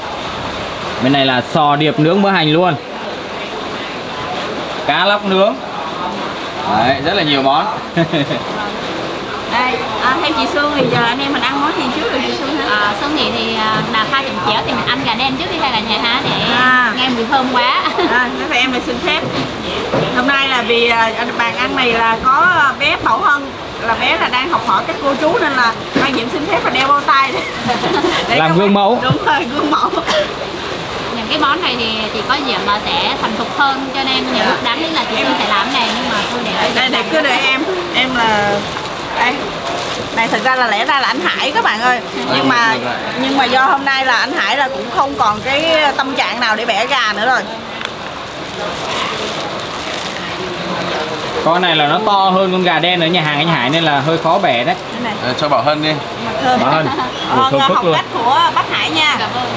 Speaker 1: này là sò điệp nướng mỡ hành luôn, cá lóc nướng. Đấy, rất là nhiều món.
Speaker 2: Đây, theo chị Sương thì giờ anh em mình ăn món gì trước rồi chị Sương hả?
Speaker 4: Sương nghĩ thì là pha chẩm chéo thì mình ăn gà đen trước đi hay là nhà hả, để nghe mùi thơm quá.
Speaker 2: Thế thì em lại xin phép. Hôm nay là vì bàn ăn này là có bé Bảo Hân, là bé là đang học hỏi các cô chú, nên là Phan Diễm xin phép là đeo bao tay để
Speaker 1: làm gương mẫu.
Speaker 2: Đúng rồi, gương mẫu.
Speaker 4: những cái món này thì chị có Diễm là sẽ thành thục hơn, cho nên những lúc đáng lý là chị Sương sẽ làm cái này, nhưng mà thôi để
Speaker 2: đây cứ để em là đây. Này thực ra là lẽ ra là anh Hải các bạn ơi, nhưng mà do hôm nay là anh Hải là cũng không còn cái tâm trạng nào để bẻ gà nữa rồi.
Speaker 1: Con này là nó to hơn con gà đen ở nhà hàng anh Hải nên là hơi khó bẻ đấy.
Speaker 3: Cho Bảo Hân đi.
Speaker 2: Bảo
Speaker 1: Hân.
Speaker 2: học cách của bác Hải nha.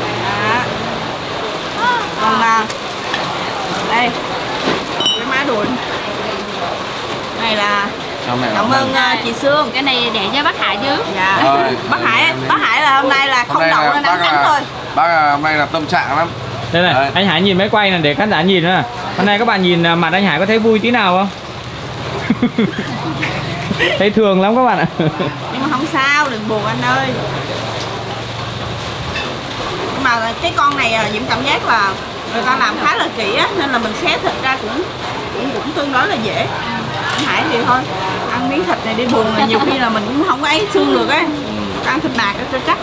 Speaker 2: Còn đây cái má đuổi này là cảm ơn chị Sương.
Speaker 4: cái này để cho bác Hải chứ.
Speaker 2: Dạ. Bác Hải là hôm nay là không đậu nên ăn cánh thôi.
Speaker 3: Bác hôm nay là tâm trạng lắm.
Speaker 1: Đây này, đấy. Anh Hải nhìn máy quay này để khán giả nhìn nữa. Hôm nay các bạn nhìn mặt anh Hải có thấy vui tí nào không? Thấy thường lắm các bạn ạ.
Speaker 2: Nhưng mà không sao, đừng buồn anh ơi. Nhưng mà cái con này Diễm cảm giác là người ta làm khá là kỹ á, nên là mình xé thịt ra cũng tương đối là dễ. Anh Hải thì thôi, ăn miếng thịt này đi buồn là nhiều khi là mình cũng không có ấy xương được á. Ăn thịt nạc cho chắc.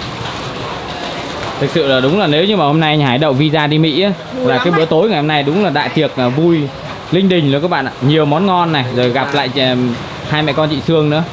Speaker 1: Thực sự là đúng là nếu như mà hôm nay anh Hải đậu visa đi Mỹ á, là cái bữa tối ngày hôm nay đúng là đại tiệc vui linh đình luôn các bạn ạ. Nhiều món ngon này, rồi gặp lại hai mẹ con chị Sương nữa.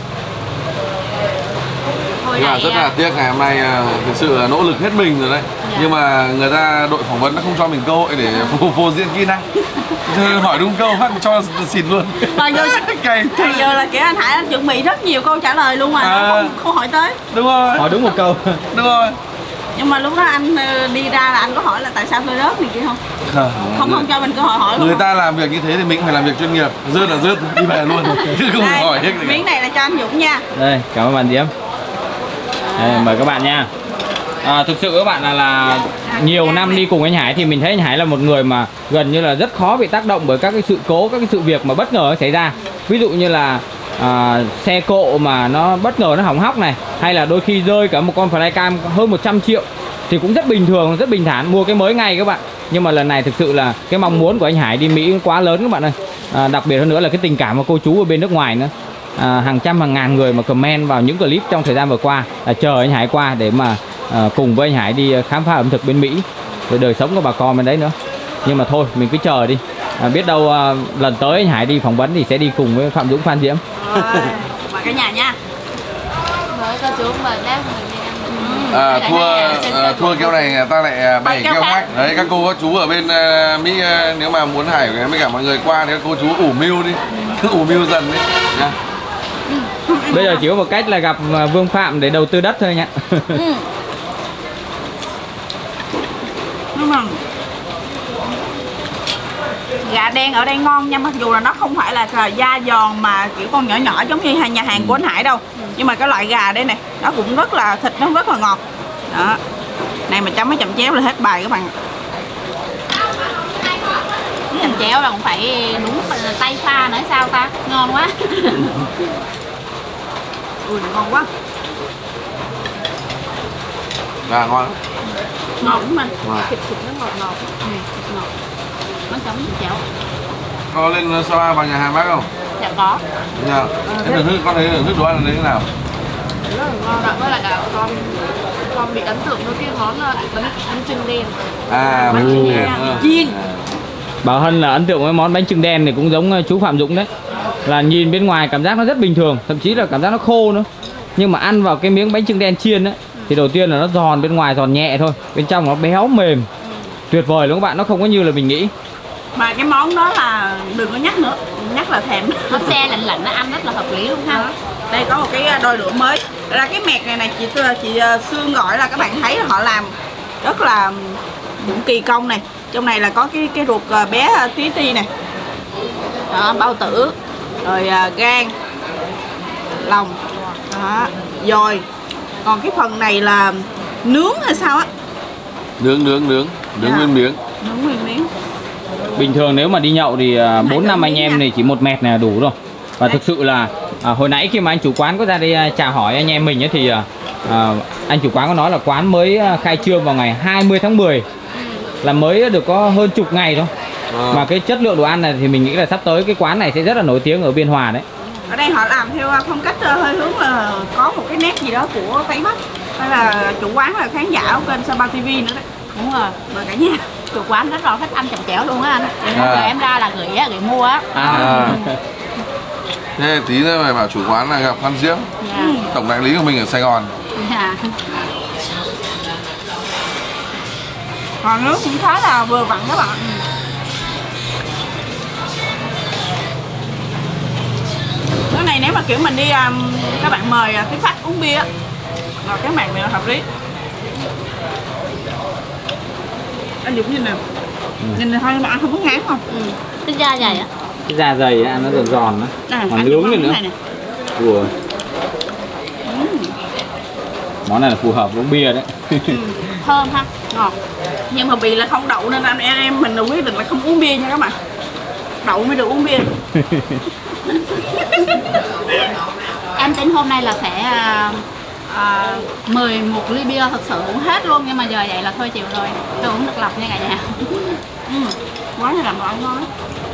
Speaker 3: Rất là tiếc ngày hôm nay thực sự là nỗ lực hết mình rồi đấy. Nhưng mà người ta đội phỏng vấn nó không cho mình cơ hội để phô diễn kỹ năng. Hỏi đúng câu phát cho xịt luôn.
Speaker 2: Bây giờ là kiểu anh Hải anh chuẩn bị rất nhiều câu trả lời luôn mà không hỏi tới.
Speaker 3: Đúng rồi.
Speaker 1: Hỏi đúng một câu.
Speaker 3: Đúng rồi.
Speaker 2: Nhưng mà lúc đó anh đi ra là anh có hỏi là tại sao tôi rớt này kia không? Không cho mình cơ hội hỏi luôn.
Speaker 3: Người ta làm việc như thế thì mình phải làm việc chuyên nghiệp. Rớt là rớt, đi về luôn. Chứ không
Speaker 2: đây,
Speaker 3: hỏi hết.
Speaker 2: Miếng này là cho anh Dũng nha.
Speaker 1: Đây, cảm ơn bạn Diễm. Đây, mời các bạn nha. Thực sự các bạn là nhiều năm đi cùng anh Hải thì mình thấy anh Hải là một người mà gần như là rất khó bị tác động bởi các cái sự cố, các cái sự việc mà bất ngờ xảy ra. Ví dụ như là xe cộ mà nó bất ngờ nó hỏng hóc này, hay là đôi khi rơi cả một con flycam hơn 100 triệu thì cũng rất bình thường, rất bình thản, mua cái mới ngay các bạn. Nhưng mà lần này thực sự là cái mong muốn của anh Hải đi Mỹ quá lớn các bạn ơi. Đặc biệt hơn nữa là cái tình cảm của cô chú ở bên nước ngoài nữa. Hàng trăm hàng ngàn người mà comment vào những clip trong thời gian vừa qua là chờ anh Hải qua để mà cùng với anh Hải đi khám phá ẩm thực bên Mỹ, rồi đời sống của bà con bên đấy nữa. Nhưng mà thôi mình cứ chờ đi, biết đâu lần tới anh Hải đi phỏng vấn thì sẽ đi cùng với Phạm Dũng, Phan Diễm.
Speaker 2: Mời cả nhà nha.
Speaker 7: Với cô chú mời bác mình đi ăn.
Speaker 3: Thua keo này ta lại 7 keo khác. Đấy, các cô các chú ở bên Mỹ nếu mà muốn Hải với cả mọi người qua thì các cô chú ủ mưu đi, cứ ủ mưu dần đi nha.
Speaker 1: Bây giờ chỉ có một cách là gặp Vương Phạm để đầu tư đất thôi nhá.
Speaker 2: Nhưng mà gà đen ở đây ngon nha, mặc dù là nó không phải là da giòn mà kiểu con nhỏ nhỏ giống như nhà hàng của anh Hải đâu. Nhưng mà cái loại gà đây này nó cũng rất là thịt, nó rất là ngọt. Đó. Này mà chấm mấy chậm chéo là hết bài các bạn.
Speaker 4: Chấm chéo là cũng phải đúng tay pha nữa sao ta, ngon quá.
Speaker 2: Ui ngon quá.
Speaker 3: Gà ngon lắm.
Speaker 2: Ngon lắm anh.
Speaker 7: Thịt nó ngọt ngọt.
Speaker 4: Thịt ngọt. Nó chấm thịt chéo.
Speaker 3: Có lên Sapa vào nhà hàng bác không?
Speaker 4: Dạ có.
Speaker 3: Dạ. Con thấy thưởng thức đồ ăn là thế nào?
Speaker 7: Rất là ngon ạ, với lại cả con bị ấn tượng với cái món bánh chưng đen.
Speaker 3: Bánh chưng đen.
Speaker 2: Chiên.
Speaker 1: Bảo Hân là ấn tượng với món bánh chưng đen thì cũng giống chú Phạm Dũng đấy. Là nhìn bên ngoài cảm giác nó rất bình thường, thậm chí là cảm giác nó khô nữa. Nhưng mà ăn vào cái miếng bánh chưng đen chiên ấy, thì đầu tiên là nó giòn, bên ngoài giòn nhẹ thôi, bên trong nó béo mềm. Tuyệt vời luôn các bạn, nó không có như là mình nghĩ.
Speaker 2: Mà cái món đó là đừng có nhắc nữa, nhắc là thèm.
Speaker 4: Nó xe lạnh lạnh nó ăn rất là hợp lý luôn ha.
Speaker 2: Đây có một cái đôi lửa mới. Ra cái mẹt này chị Sương gọi là các bạn thấy là họ làm rất là cũng kỳ công này. Trong này là có cái ruột bé tí ti này. Đó, bao tử. Rồi gan, lòng. Đó, rồi. Còn cái phần này là nướng hay sao á?
Speaker 3: Nướng nguyên miếng.
Speaker 2: Nướng nguyên miếng.
Speaker 1: Bình thường nếu mà đi nhậu thì 4-5 anh em thì chỉ một mẹt này là đủ rồi. Và thực sự là hồi nãy khi mà anh chủ quán có ra đây chào hỏi anh em mình ấy, thì anh chủ quán có nói là quán mới khai trương vào ngày 20 tháng 10 là mới được có hơn chục ngày thôi. Mà cái chất lượng đồ ăn này thì mình nghĩ là sắp tới cái quán này sẽ rất là nổi tiếng ở Biên Hòa đấy.
Speaker 2: Ở đây họ làm theo phong cách hơi hướng là có một cái nét gì đó của Tây Bắc. Hay là chủ quán là khán giả của kênh Sapa TV nữa đấy. Đúng rồi, mời cả nhà.
Speaker 4: Chủ quán rất là thích ăn chẩm chéo luôn á anh. Rồi em ra là gửi mua á.
Speaker 3: Thế tí nữa mày bảo chủ quán là gặp Phan Diễm, tổng đại lý của mình ở Sài Gòn.
Speaker 2: Còn nước cũng khá là vừa vặn các bạn. Cái này nếu mà kiểu mình đi các bạn mời tiếp khách uống bia là cái màn này là hợp lý. Anh Dũng nhìn nè, nhìn thôi mà ăn không có ngán không?
Speaker 4: Cái da dày á.
Speaker 1: Cái da dày ăn nó giòn giòn đó, còn nướng lên nữa. Ủa. Món này là phù hợp với uống bia đấy.
Speaker 4: Thơm ha, ngọt.
Speaker 2: Nhưng mà vì là không đậu nên anh em mình quyết định là không uống bia nha các bạn. Đậu mới được uống bia.
Speaker 4: Em tính hôm nay là sẽ mời một ly bia thật sự uống hết luôn, nhưng mà giờ vậy là thôi chịu rồi, tôi uống được lọc nha cả nhà.
Speaker 2: Quá là làm đồ ăn ngon.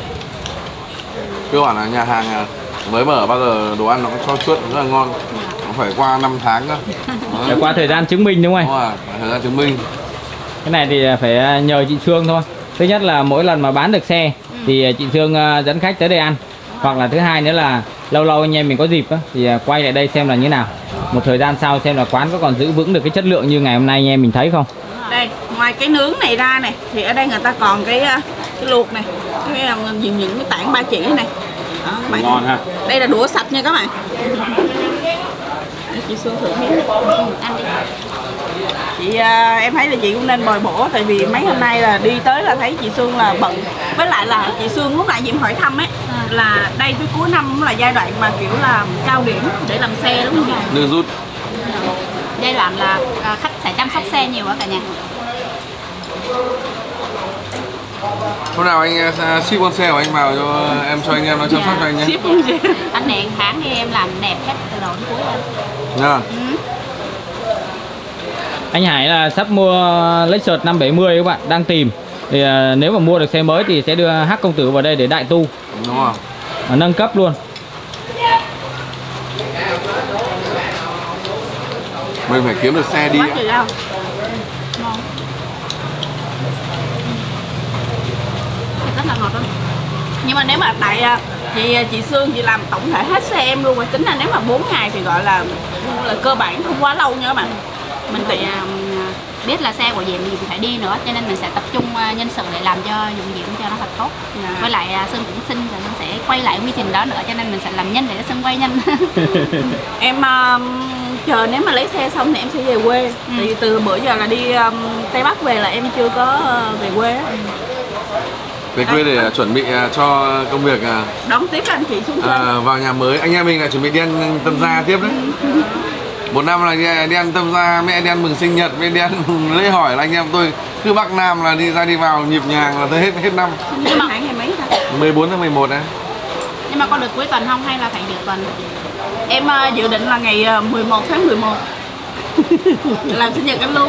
Speaker 3: Cơ bản là nhà hàng mới mở bao giờ đồ ăn nó cũng cho chuốt rất là ngon. Nó phải qua 5 tháng cơ.
Speaker 1: Phải qua thời gian chứng minh đúng không?
Speaker 3: Đúng rồi, thời gian chứng minh.
Speaker 1: Cái này thì phải nhờ chị Sương thôi. Thứ nhất là mỗi lần mà bán được xe thì chị Sương dẫn khách tới đây ăn. Hoặc là thứ hai nữa là lâu lâu anh em mình có dịp đó, thì quay lại đây xem là như nào. Một thời gian sau xem là quán có còn giữ vững được cái chất lượng như ngày hôm nay anh em mình thấy không.
Speaker 2: Đây, ngoài cái nướng này ra này thì ở đây người ta còn cái luộc này, những cái tảng ba chỉ này. Đó,
Speaker 1: ngon ha.
Speaker 2: Đây là đũa sạch nha các bạn. Chị Sương thử miếng.
Speaker 4: Ăn đi.
Speaker 2: Chị em thấy là chị cũng nên bồi bổ, tại vì mấy hôm nay là đi tới là thấy chị Sương là bận. Với lại là chị Sương lúc nãy Diễm hỏi thăm ấy là đây tới cuối năm cũng là giai đoạn mà kiểu là cao điểm để làm xe đúng không?
Speaker 3: Nước rút.
Speaker 4: Giai đoạn là khách sẽ chăm sóc xe nhiều á cả nhà.
Speaker 3: Hôm nào anh ship con xe của anh vào cho em, cho anh em nó chăm sóc cho anh nhé.
Speaker 2: Ship luôn chị.
Speaker 4: Anh hẹn tháng thì em làm đẹp hết từ đầu đến cuối em.
Speaker 3: Nha.
Speaker 1: Anh Hải là sắp mua Lexus 570 các bạn, đang tìm. Thì nếu mà mua được xe mới thì sẽ đưa H công tử vào đây để đại tu.
Speaker 3: Đúng rồi.
Speaker 1: Nâng cấp luôn.
Speaker 3: Mình phải kiếm được xe đi.
Speaker 2: Quá trời đâu. Ngon.
Speaker 4: Rất là ngọt luôn.
Speaker 2: Nhưng mà nếu mà tại chị Sương chị làm tổng thể hết xe em luôn, rồi tính là nếu mà 4 ngày thì gọi là cơ bản không quá lâu nha các bạn.
Speaker 4: Mình phải biết là xe của Diệm thì phải đi nữa, cho nên mình sẽ tập trung nhân sự để làm cho dụng Diệm cho nó thật tốt. Với lại Sơn cũng xin rồi nó sẽ quay lại quy trình đó nữa, cho nên mình sẽ làm nhanh để Sơn quay nhanh.
Speaker 2: Em chờ nếu mà lấy xe xong thì em sẽ về quê. Thì từ bữa giờ là đi Tây Bắc về là em chưa có về quê.
Speaker 3: Về quê để chuẩn bị cho công việc
Speaker 2: đón tiếp anh chị xuống
Speaker 3: vào nhà mới. Anh em mình là chuẩn bị đi ăn Tâm Gia tiếp đấy. Một năm là đi ăn Tâm Gia, mẹ đi ăn mừng sinh nhật, mẹ đi ăn lễ hỏi, là anh em tôi cứ Bắc Nam là đi ra đi vào nhịp nhàng là tới hết năm.
Speaker 2: Nhưng mà ngày mấy ta?
Speaker 3: 14 tháng 11 đấy.
Speaker 4: Nhưng mà có được cuối tuần không hay là phải được tuần?
Speaker 2: Em dự định là ngày 11 tháng 11. Làm sinh nhật anh luôn.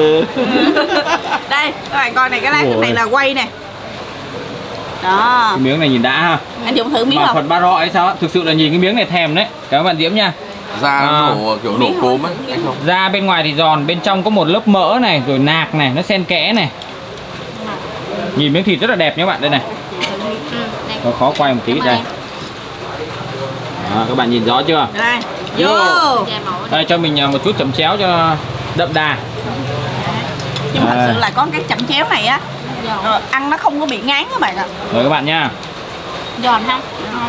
Speaker 2: Đây, các bạn coi này, cái lát này là quay nè. Đó.
Speaker 1: Cái miếng này nhìn đã ha.
Speaker 2: Anh Dũng thử miếng
Speaker 1: mà
Speaker 2: không?
Speaker 1: Phật Ba Rọ ấy sao? Thực sự là nhìn cái miếng này thèm đấy. Cảm ơn bạn Diễm nha.
Speaker 3: Da nó nổ kiểu nổ cốm ấy, anh không?
Speaker 1: Da bên ngoài thì giòn, bên trong có một lớp mỡ này, rồi nạc này, nó xen kẽ này. Nhìn miếng thịt rất là đẹp nhé các bạn, đây này. Có khó quay một tí đây. Đó, các bạn nhìn rõ chưa?
Speaker 2: Đây, vô.
Speaker 1: Đây cho mình một chút chấm chéo cho đậm đà.
Speaker 2: Nhưng mà thật sự là có cái chẩm chéo này á, ăn nó không có bị ngán các bạn ạ.
Speaker 1: Rồi các bạn nha.
Speaker 4: Giòn ha.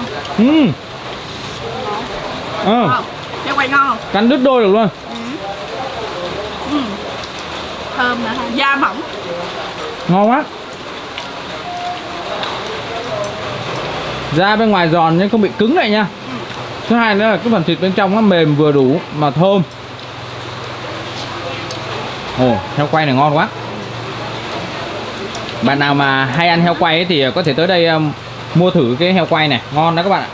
Speaker 2: Cái quay ngon không?
Speaker 1: Cắn đứt đôi được luôn.
Speaker 4: Thơm nữa ha.
Speaker 2: Da mỏng.
Speaker 1: Ngon quá. Da bên ngoài giòn nhưng không bị cứng lại nha. Thứ hai nữa là cái phần thịt bên trong nó mềm vừa đủ mà thơm. Ồ, heo quay này ngon quá. Bạn nào mà hay ăn heo quay ấy thì có thể tới đây mua thử cái heo quay này, ngon đó các bạn ạ.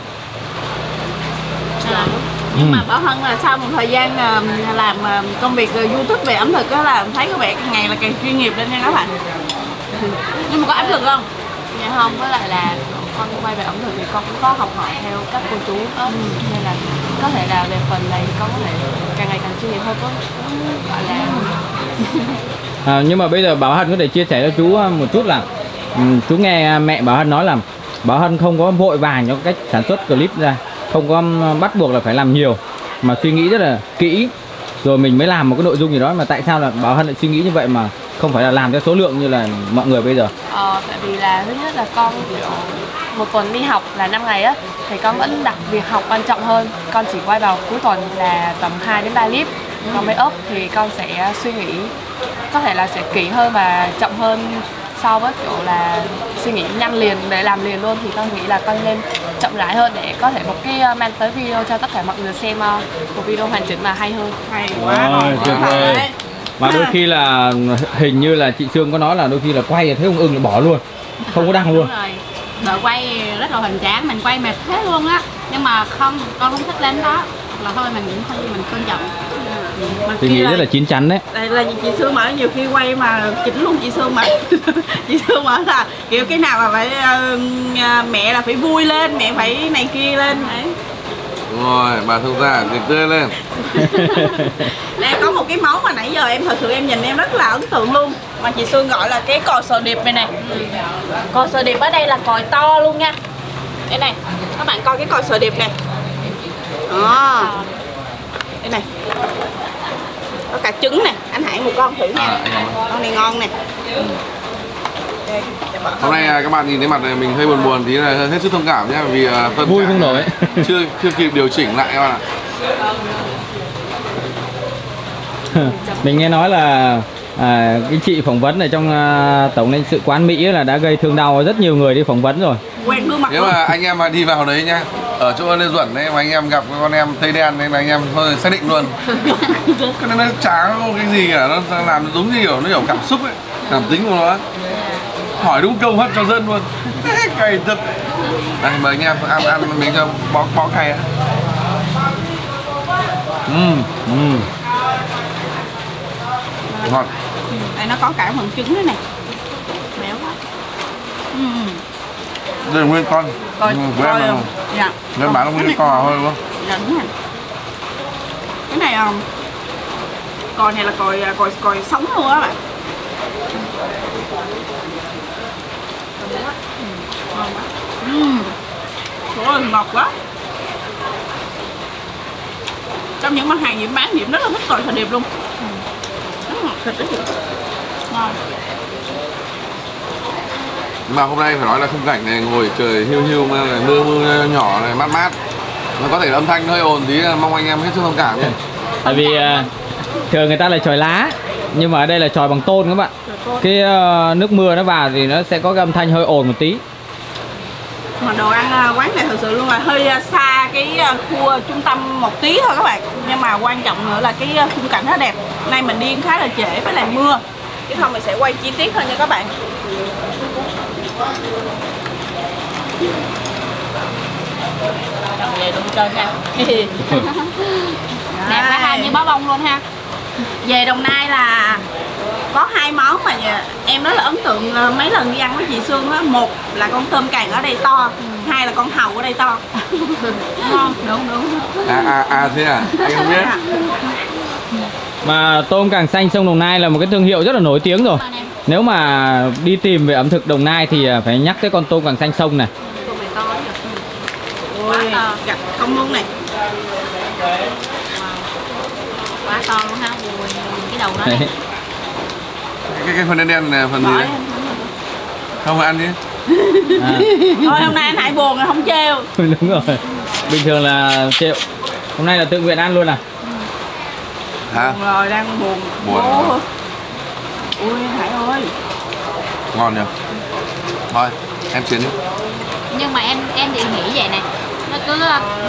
Speaker 2: Nhưng mà Bảo Hân là sau một thời gian làm công việc YouTube về ẩm thực đó, là thấy có vẻ càng ngày là càng chuyên nghiệp lên nha các bạn. Nhưng mà có áp lực không?
Speaker 7: Dạ không, với lại là con quay về ẩm thực thì con cũng có học hỏi theo các cô chú đó. Nên là có thể là về phần này con có thể càng ngày càng chuyên nghiệp hơn, có gọi là
Speaker 1: Nhưng mà bây giờ Bảo Hân có thể chia sẻ cho chú một chút là chú nghe mẹ Bảo Hân nói là Bảo Hân không có vội vàng cho cách sản xuất clip ra, không có bắt buộc là phải làm nhiều, mà suy nghĩ rất là kỹ rồi mình mới làm một cái nội dung gì đó. Mà tại sao là Bảo Hân lại suy nghĩ như vậy mà không phải là làm theo số lượng như là mọi người bây giờ?
Speaker 7: Tại vì là thứ nhất là con kiểu một tuần đi học là 5 ngày á, thì con vẫn đặt việc học quan trọng hơn. Con chỉ quay vào cuối tuần là tầm 2 đến 3 clip. Còn make up thì con sẽ suy nghĩ có thể là sẽ kỹ hơn và chậm hơn so với kiểu là suy nghĩ nhanh liền để làm liền luôn. Thì con nghĩ là con nên chậm rãi hơn để có thể một cái mang tới video cho tất cả mọi người xem một video hoàn chỉnh mà hay hơn.
Speaker 2: Hay quá rồi,
Speaker 1: tuyệt vời. Mà đôi khi là hình như là chị Sương có nói là đôi khi là quay thấy không ưng là bỏ luôn, không có đăng luôn.
Speaker 4: Đúng rồi. Rồi quay rất là hoành tráng, mình quay mệt thế luôn á. Nhưng mà không, con không thích lên đó. Là thôi mình cũng không, mình tôn trọng.
Speaker 1: Tôi nghĩ rất là chín chắn đấy.
Speaker 2: Đây là chị Sương mở nhiều khi quay mà chỉnh luôn chị Sương mở. Chị Sương mở là kiểu cái nào mà phải mẹ là phải vui lên, mẹ phải này kia lên đấy.
Speaker 3: Đúng rồi, bà thông gia cười tươi lên.
Speaker 2: Đây có một cái món mà nãy giờ em thật sự em nhìn em rất là ấn tượng luôn, mà chị Sương gọi là cái cò sò điệp này này. Cò sò điệp ở đây là còi to luôn nha. Đây này, các bạn coi cái cò sò điệp này. Đây này, có cả trứng nè, anh Hải một con thử nha. Con này ngon nè.
Speaker 3: Hôm nay các bạn nhìn thấy mặt này mình hơi buồn tí là hết sức thông cảm nhé, vì tâm
Speaker 1: vui không nổi
Speaker 3: chưa kịp điều chỉnh lại các bạn ạ.
Speaker 1: Mình nghe nói là cái chị phỏng vấn ở trong tổng lãnh sự quán Mỹ là đã gây thương đau rất nhiều người đi phỏng vấn rồi.
Speaker 2: Quen gương mặt.
Speaker 3: Nếu mà anh em mà đi vào đấy nhá, ở chỗ Lê Duẩn đấy mà anh em gặp con em Tây Đen nên là anh em thôi xác định luôn. Cái nó chả có cái gì cả, nó làm giống như kiểu nó hiểu cảm xúc ấy, cảm tính của nó. Hỏi đúng câu hết cho dân luôn. Cay thật. Đây mời anh em ăn mình cho bó cay á. Ngon.
Speaker 2: Đây nó có cả phần trứng nữa nè. Béo quá.
Speaker 3: Đây là nguyên con.
Speaker 2: Coi
Speaker 3: không?
Speaker 2: Dạ.
Speaker 3: Nên bán nó nguyên cò thôi đúng không?
Speaker 2: Dạ đúng rồi. Cái này còi này là còi sống luôn á bạn. Trời ơi, ngọt quá. Trong những mặt hàng Diễm bán, Diễm rất là thích còi sò điệp luôn. Rất ngọt thịt đấy. Ngon.
Speaker 3: Mà hôm nay phải nói là khung cảnh này ngồi trời hiu mà mưa nhỏ này mát mát. Nó có thể âm thanh hơi ồn tí, mong anh em hết sức thông cảm nhé.
Speaker 1: Tại vì thường người ta là chòi lá, nhưng mà ở đây là chòi bằng tôn các bạn. Cái nước mưa nó vào thì nó sẽ có cái âm thanh hơi ồn một tí.
Speaker 2: Mà đồ ăn quán này thật sự luôn là hơi xa cái khu trung tâm một tí thôi các bạn. Nhưng mà quan trọng nữa là cái khung cảnh nó đẹp. Nay mình đi khá là trễ với lại mưa, chứ không mình sẽ quay chi tiết hơn nha các bạn. Về đúng trơn nha.
Speaker 4: Đẹp quá ha, như bó bông luôn ha.
Speaker 2: Về Đồng Nai là có hai món mà em rất là ấn tượng mấy lần đi ăn với chị Sương á. Một là con tôm càng ở đây to, hai là con hàu ở đây to. Ngon, đúng.
Speaker 3: Thế à? Anh không biết.
Speaker 1: Mà tôm càng xanh sông Đồng Nai là một cái thương hiệu rất là nổi tiếng rồi. Nếu mà đi tìm về ẩm thực Đồng Nai thì phải nhắc tới con tôm càng xanh sông này.
Speaker 2: Tôm này to quá. Ôi, gạch không luôn này.
Speaker 4: Quá to luôn ha, ui, cái đầu nó này.
Speaker 3: Cái phần đen này phần gì đấy? Không phải ăn chứ.
Speaker 2: Thôi hôm nay anh Hải buồn rồi, không trêu.
Speaker 1: Đúng rồi. Bình thường là trêu. Hôm nay là tự nguyện ăn luôn à?
Speaker 3: Hả?
Speaker 2: Buồn rồi, đang buồn. Ui Hải ơi.
Speaker 3: Ngon nhỉ? Thôi, em chiến đi.
Speaker 4: Nhưng mà em thì nghĩ vậy này, nó cứ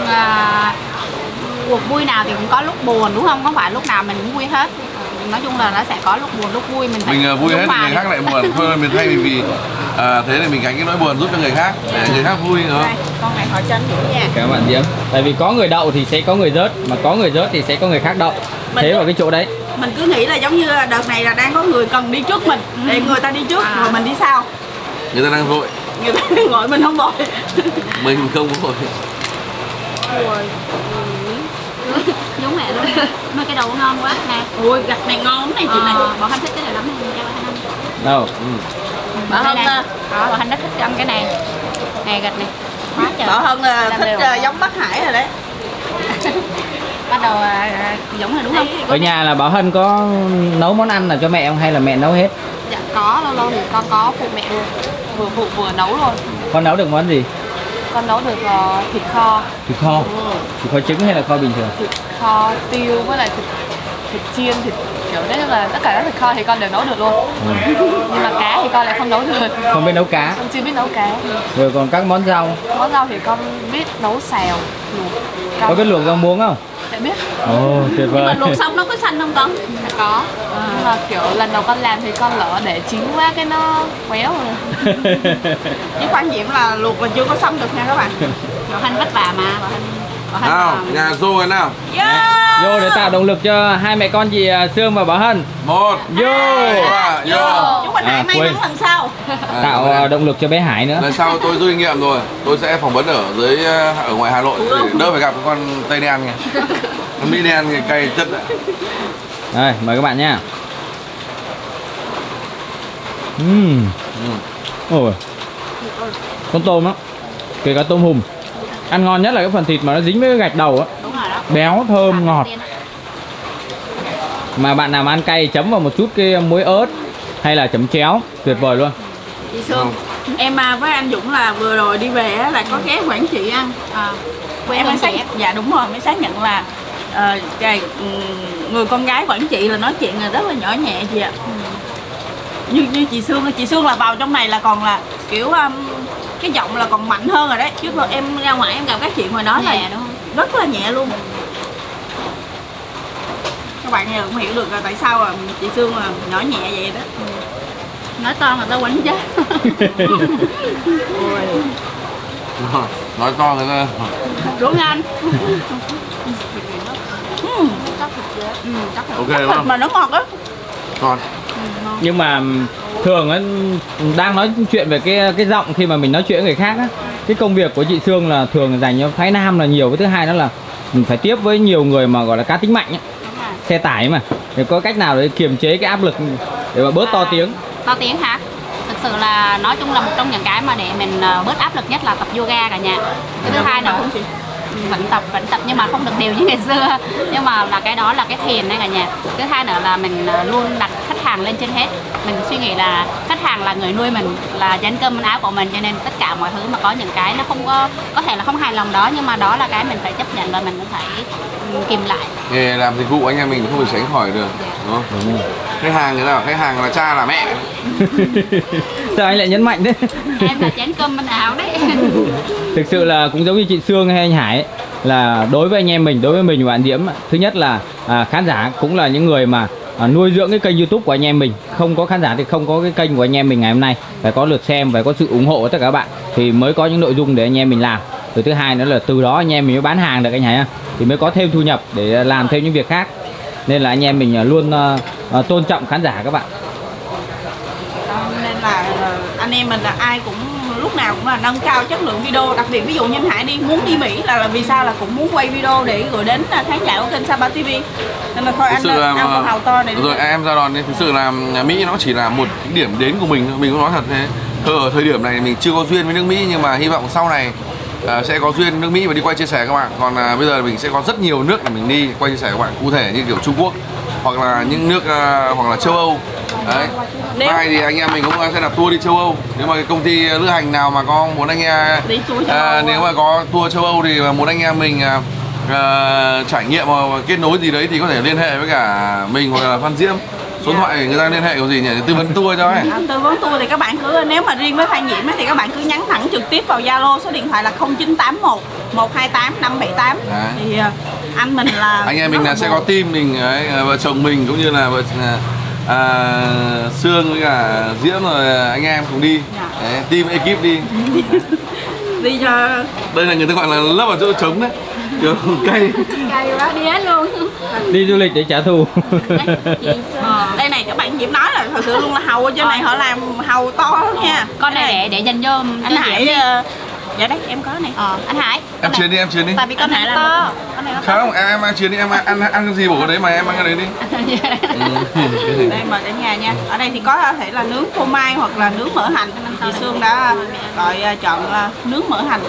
Speaker 4: cuộc vui nào thì cũng có lúc buồn đúng không? Không phải lúc nào mình cũng vui hết. Nói chung là nó sẽ có lúc buồn, lúc vui, mình phải
Speaker 3: vui hết thì người khác lại buồn. Thôi mình thay vì thế thì mình gánh cái nỗi buồn giúp cho người khác để người khác vui nữa.
Speaker 2: Đây, con này họ chân dữ nha.
Speaker 1: Cảm ơn bạn Diễm. Tại vì có người đậu thì sẽ có người rớt, mà có người rớt thì sẽ có người khác đậu. Thế vào cái chỗ đấy.
Speaker 2: Mình cứ nghĩ là giống như đợt này là đang có người cần đi trước mình, để người ta đi trước rồi mình đi sau.
Speaker 3: Người ta đang vội.
Speaker 2: Người ta đang vội, mình không vội.
Speaker 3: Mình không vội.
Speaker 4: vui giống mẹ luôn. Mà cái đầu ngon quá nè.
Speaker 2: Ui gạch này ngon lắm này chị này.
Speaker 4: Bảo Hân thích cái này lắm này, cho Hân ăn.
Speaker 1: Đâu?
Speaker 2: Bảo Hân
Speaker 4: Bảo Hân rất thích ăn cái này. Nè gạch này. Quá trời.
Speaker 2: Bảo Hân thích giống Bắc Hải rồi đấy.
Speaker 4: Bắt đầu giống rồi đúng không?
Speaker 1: Ở nhà là Bảo Hân có nấu món ăn nào cho mẹ không hay là mẹ nấu hết?
Speaker 7: Dạ có, lâu lâu thì con có phụ mẹ luôn. Vừa phụ vừa nấu luôn.
Speaker 1: Con nấu được món gì?
Speaker 7: Con nấu được thịt kho.
Speaker 1: Thịt kho. Thịt kho trứng hay là kho bình thường?
Speaker 7: Thịt kho tiêu với lại thịt chiên, thịt kiểu đấy là tất cả các thịt kho thì con đều nấu được luôn. Nhưng mà cá thì con lại không nấu được.
Speaker 1: Không biết nấu cá.
Speaker 7: Con chưa biết nấu cá.
Speaker 1: Rồi còn các món rau?
Speaker 7: Món rau thì con biết nấu xào, luộc.
Speaker 1: Có biết luộc rau muống không?
Speaker 7: Dạ biết.
Speaker 1: Ồ, tuyệt vời.
Speaker 2: Mà luộc xong nó có xanh không con?
Speaker 7: Dạ có. Nhưng mà kiểu lần đầu con làm thì con lỡ để chín quá cái nó quéo rồi.
Speaker 2: Chứ quan điểm là luộc là chưa có xong được nha các bạn.
Speaker 4: Bảo Hân vất vả mà, Bảo Hân
Speaker 3: Nào, nhà vô cái nào.
Speaker 1: Vô để tạo động lực cho hai mẹ con chị Sương và Bảo Hân.
Speaker 3: 1
Speaker 1: Vô.
Speaker 3: 2 3 vô.
Speaker 2: Chúc mình Hải may mắn lần sau.
Speaker 1: Tạo động lực cho bé Hải nữa.
Speaker 3: Lần sau tôi rút kinh nghiệm rồi, tôi sẽ phỏng vấn ở ngoài Hà Nội để đỡ phải gặp cái con Tây đen kìa. Con Mỹ đen thì cay chất đấy.
Speaker 1: Đây, mời các bạn nha. Ôi, con tôm đó, kể cả tôm hùm. Ăn ngon nhất là cái phần thịt mà nó dính với cái gạch đầu á.
Speaker 4: Đúng rồi đó.
Speaker 1: Béo, thơm, ngọt. Mà bạn nào mà ăn cay chấm vào một chút cái muối ớt hay là chấm chéo, tuyệt vời luôn.
Speaker 2: Chị Sương, em với anh Dũng là vừa rồi đi về là có ghé Quảng Trị ăn. Em mới xác dạ đúng rồi, mới xác nhận là người con gái Quảng Trị là nói chuyện là rất là nhỏ nhẹ chị ạ. Như chị Sương là vào trong này là còn là kiểu cái giọng là còn mạnh hơn rồi đấy. Chứ rồi em ra ngoài em gặp các chị ngoài đó là
Speaker 4: đúng không?
Speaker 2: rất là nhẹ luôn. Các bạn giờ cũng hiểu được là tại sao là chị Sương là nhỏ nhẹ vậy đó.
Speaker 4: Nói to người ta quánh chết.
Speaker 3: Nói to người ta.
Speaker 2: Đúng anh.
Speaker 3: Ok
Speaker 2: Thịt
Speaker 3: đúng không?
Speaker 2: mà nó ngọt á.
Speaker 3: Ngon.
Speaker 1: Nhưng mà thường á, đang nói chuyện về cái giọng khi mà mình nói chuyện với người khác á, cái công việc của chị Sương là thường dành cho phái nam là nhiều. Cái thứ hai đó là mình phải tiếp với nhiều người mà gọi là cá tính mạnh á, xe tải mà, để có cách nào để kiềm chế cái áp lực để mà bớt to tiếng.
Speaker 4: To tiếng hả? Thực sự là nói chung là một trong những cái mà để mình bớt áp lực nhất là tập yoga cả nhà. Cái thứ hai nữa vẫn tập nhưng mà không được đều như ngày xưa, nhưng mà là cái đó là cái thiền đấy cả nhà. Thứ hai nữa là mình luôn đặt khách hàng lên trên hết. Mình suy nghĩ là khách hàng là người nuôi mình, là chén cơm manh áo của mình, cho nên tất cả mọi thứ mà có những cái nó không có thể là không hài lòng đó, nhưng mà đó là cái mình phải chấp nhận và mình cũng phải kìm lại.
Speaker 3: Nghề làm dịch vụ anh em mình không thể tránh khỏi được, đúng không?
Speaker 1: Đúng rồi.
Speaker 3: Khách hàng thế nào? Khách hàng là cha là mẹ.
Speaker 1: Sao anh lại nhấn mạnh thế?
Speaker 4: Em là chén cơm manh áo đấy.
Speaker 1: Thực sự là cũng giống như chị Sương hay anh Hải ấy, là đối với anh em mình, đối với mình và bạn Diễm, thứ nhất là khán giả cũng là những người mà nuôi dưỡng cái kênh YouTube của anh em mình. Không có khán giả thì không có cái kênh của anh em mình ngày hôm nay. Phải có lượt xem, phải có sự ủng hộ của tất cả các bạn thì mới có những nội dung để anh em mình làm. Rồi thứ hai nữa là từ đó anh em mình mới bán hàng được anh Hải, thì mới có thêm thu nhập để làm thêm những việc khác. Nên là anh em mình luôn tôn trọng khán giả các bạn.
Speaker 2: Nên là anh em mình là ai cũng lúc nào cũng là nâng cao chất lượng video. Đặc biệt ví dụ như anh Hải muốn đi Mỹ là vì sao là cũng muốn quay video để gửi đến khán giả của kênh Sapa TV. Nên là thôi anh con hào to này.
Speaker 3: Rồi em ra đòn đi. Thực sự là Mỹ nó chỉ là một cái điểm đến của mình thôi. Mình cũng nói thật thế. Ở thời điểm này mình chưa có duyên với nước Mỹ, nhưng mà hy vọng sau này sẽ có duyên nước Mỹ và đi quay chia sẻ các bạn. Còn bây giờ mình sẽ có rất nhiều nước để mình đi quay chia sẻ các bạn, cụ thể như kiểu Trung Quốc hoặc là những nước hoặc là châu Âu. Đấy. Mai thì anh em mình cũng sẽ đặt tour đi châu Âu. Nếu mà cái công ty lữ hành nào mà có muốn anh em nếu mà có tour châu Âu thì muốn anh em mình trải nghiệm hoặc kết nối gì đấy thì có thể liên hệ với cả mình hoặc là Phan Diễm. Số điện thoại người ta liên hệ có gì nhỉ? Tư vấn tour cho ấy.
Speaker 2: Tư vấn tour thì các bạn cứ, nếu mà riêng với Phan Diễm thì các bạn cứ nhắn thẳng trực tiếp vào Zalo, số điện thoại là 0981 128 578. Thì anh mình là
Speaker 3: anh em mình là sẽ có team mình ấy, vợ chồng mình cũng như là vợ Sương với cả Diễm rồi anh em cùng đi. Đấy, team ekip đi.
Speaker 2: Đi cho
Speaker 3: đây là người ta gọi là lấp vào chỗ trống đấy. Kiểu cay
Speaker 4: quá đi hết luôn.
Speaker 1: Đi du lịch để trả thù.
Speaker 2: Đây này các bạn Diễm nói là thật sự luôn là hàu ở trên này họ làm hàu to lắm nha.
Speaker 4: Con này để dành cho
Speaker 2: anh Hải. Dạ đấy em có này.
Speaker 4: Anh Hải.
Speaker 3: Em chuyến đi.
Speaker 4: Tại vì con này to. Con này có
Speaker 3: Không, em ăn chuyến đi, em ăn cái gì bổ cái đấy mà em ăn cái đấy đi.
Speaker 2: Đây mời cả nhà nha. Ở đây thì có thể là nướng phô mai hoặc là nướng mỡ hành. Chị Sương đã chọn nướng mỡ hành.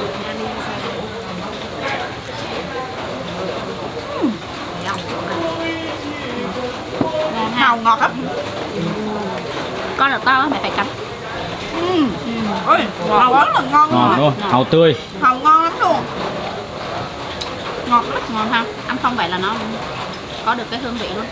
Speaker 2: Hàu ngọt lắm.
Speaker 4: con là to á, mẹ phải cắn.
Speaker 2: Ôi, hàu rất là ngon
Speaker 1: Ngon
Speaker 2: luôn.
Speaker 1: luôn, hàu tươi.
Speaker 2: Hàu ngon lắm luôn. Ngọt lắm.
Speaker 4: Ngon không? Ăn không vậy là nó có được cái hương vị luôn.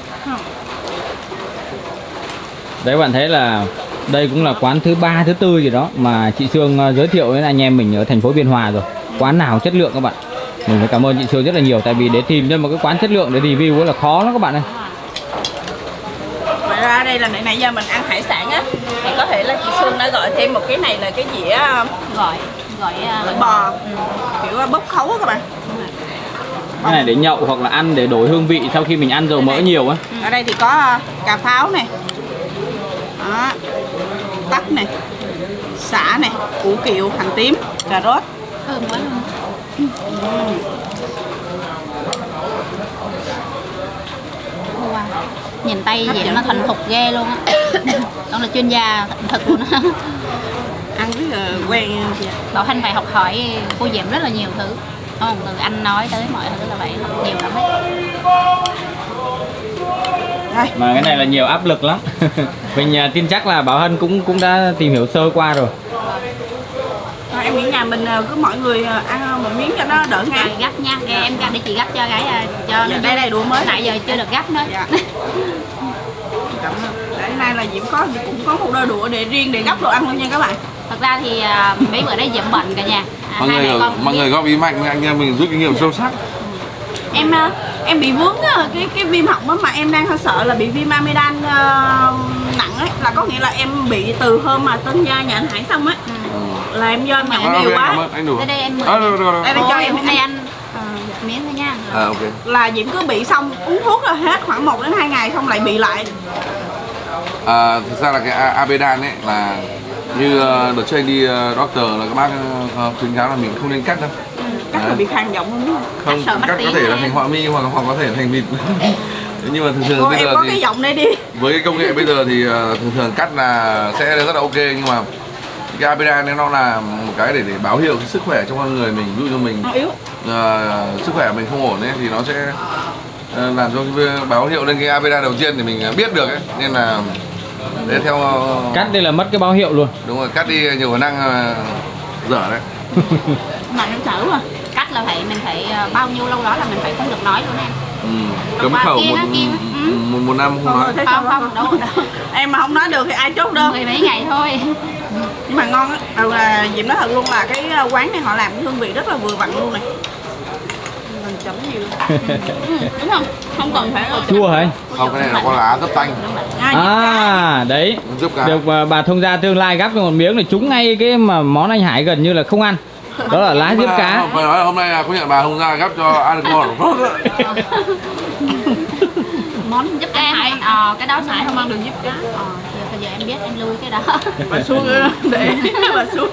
Speaker 1: Đấy bạn thấy là đây cũng là quán thứ 3, thứ 4 gì đó mà chị Sương giới thiệu với anh em mình ở thành phố Biên Hòa rồi. Quán nào chất lượng các bạn. Mình phải cảm ơn chị Sương rất là nhiều, tại vì để tìm ra một cái quán chất lượng để review là khó lắm các bạn ơi.
Speaker 2: Ngoài ra đây là nãy giờ mình ăn hải sản á, thì có thể là chị Sương đã gọi thêm một cái này là cái dĩa
Speaker 4: Gỏi
Speaker 2: bò, kiểu bốc khấu á các bạn.
Speaker 1: Cái này để nhậu hoặc là ăn để đổi hương vị sau khi mình ăn dầu mỡ nhiều á.
Speaker 2: Ở đây thì có cà pháo này, đó, tắc này, sả này, củ kiệu, hành tím, cà rốt.
Speaker 4: thơm quá luôn. Wow. Nhìn tay Diễm nó thuần thục ghê luôn á. Đó là chuyên gia thật luôn á.
Speaker 2: Ăn rất là quen chị ạ.
Speaker 4: Bảo Thanh phải học hỏi cô Diễm rất là nhiều thứ. Không, từ anh nói tới mọi thứ là vậy, học nhiều lắm ấy.
Speaker 2: Đây.
Speaker 1: Mà cái này là nhiều áp lực lắm. Mình tin chắc là Bảo Hân cũng đã tìm hiểu sơ qua rồi.
Speaker 2: Em nghĩ nhà mình cứ mọi người ăn một miếng cho nó đỡ ngán.
Speaker 4: Gắp nha, em gắp để chị gắp cho gái cho
Speaker 2: Dạ, đây đũa mới.
Speaker 4: nãy giờ chưa được gắp nữa.
Speaker 2: Dạ. Cảm ơn. Để nay là Diễm cũng có một đôi đũa để riêng để gắp đồ ăn luôn nha các bạn.
Speaker 4: Thật ra thì mấy bữa đấy Diễm bận cả nhà.
Speaker 3: Mọi người góp ý mạnh với anh em mình rút kinh nghiệm sâu sắc.
Speaker 2: Em bị vướng cái viêm họng đó, mà em đang hơi sợ là bị viêm amidan nặng ấy, là có nghĩa là em bị từ hôm mà tân gia nhà anh Hải xong ấy, là em do em nhậu nhiều quá.
Speaker 3: Anh đủ.
Speaker 4: Đây em mượn.
Speaker 2: Đây là cho em
Speaker 4: hôm nay ăn một miếng thôi nha.
Speaker 3: Ok.
Speaker 2: Là Diễm cứ bị xong uống thuốc là hết khoảng 1 đến 2 ngày xong lại bị lại.
Speaker 3: Thực ra là cái amidan ấy là như đợt trước anh đi doctor là các bác khuyến cáo là mình không nên cắt đâu.
Speaker 2: Cắt là bị khàn giọng luôn đúng không?
Speaker 3: Cắt có thể là thành họa mi hoặc có thể thành vịt. Nhưng mà thường bây
Speaker 2: em
Speaker 3: giờ
Speaker 2: có
Speaker 3: thì
Speaker 2: cái giọng đây đi.
Speaker 3: với cái công nghệ bây giờ thì thường cắt là sẽ rất là ok, nhưng mà cái amidan nó là một cái để báo hiệu cái sức khỏe trong con người mình. Ví dụ như mình
Speaker 2: yếu,
Speaker 3: sức khỏe mình không ổn ấy thì nó sẽ làm cho báo hiệu lên cái amidan đầu tiên để mình biết được ấy. Nên là để theo
Speaker 1: Cắt đây là mất cái báo hiệu luôn.
Speaker 3: đúng rồi, cắt đi nhiều khả năng dở đấy.
Speaker 2: mà em sợ mà.
Speaker 4: Cắt là mình phải bao nhiêu lâu đó là mình phải không được nói luôn em.
Speaker 3: Cấm khẩu một năm không nói.
Speaker 4: Không, đâu.
Speaker 2: Em mà không nói được thì ai chốt đơn.
Speaker 4: 10 mấy ngày thôi.
Speaker 2: Nhưng mà ngon á. Đầu là Diễm nói thật luôn là cái quán này họ làm cái hương vị rất là vừa vặn luôn này. Mình chấm nhiều. Đúng không? Không cần phải
Speaker 1: Chua hả anh?
Speaker 3: Không, cái này nó có lá rất tanh.
Speaker 1: Đấy.
Speaker 3: Giúp cả.
Speaker 1: Được bà thông gia tương lai gắp cho một miếng để trúng ngay cái mà món anh Hải gần như là không ăn. Đó là lá diếp cá.
Speaker 3: Phải nói là hôm nay là có nhận bà thông gia gắp cho ăn ngon.
Speaker 4: Món giúp cá Hải, cái đó Hải không ăn được giúp cá. Bây giờ em biết em lui cái đó.
Speaker 2: bà xuống để bà xuống.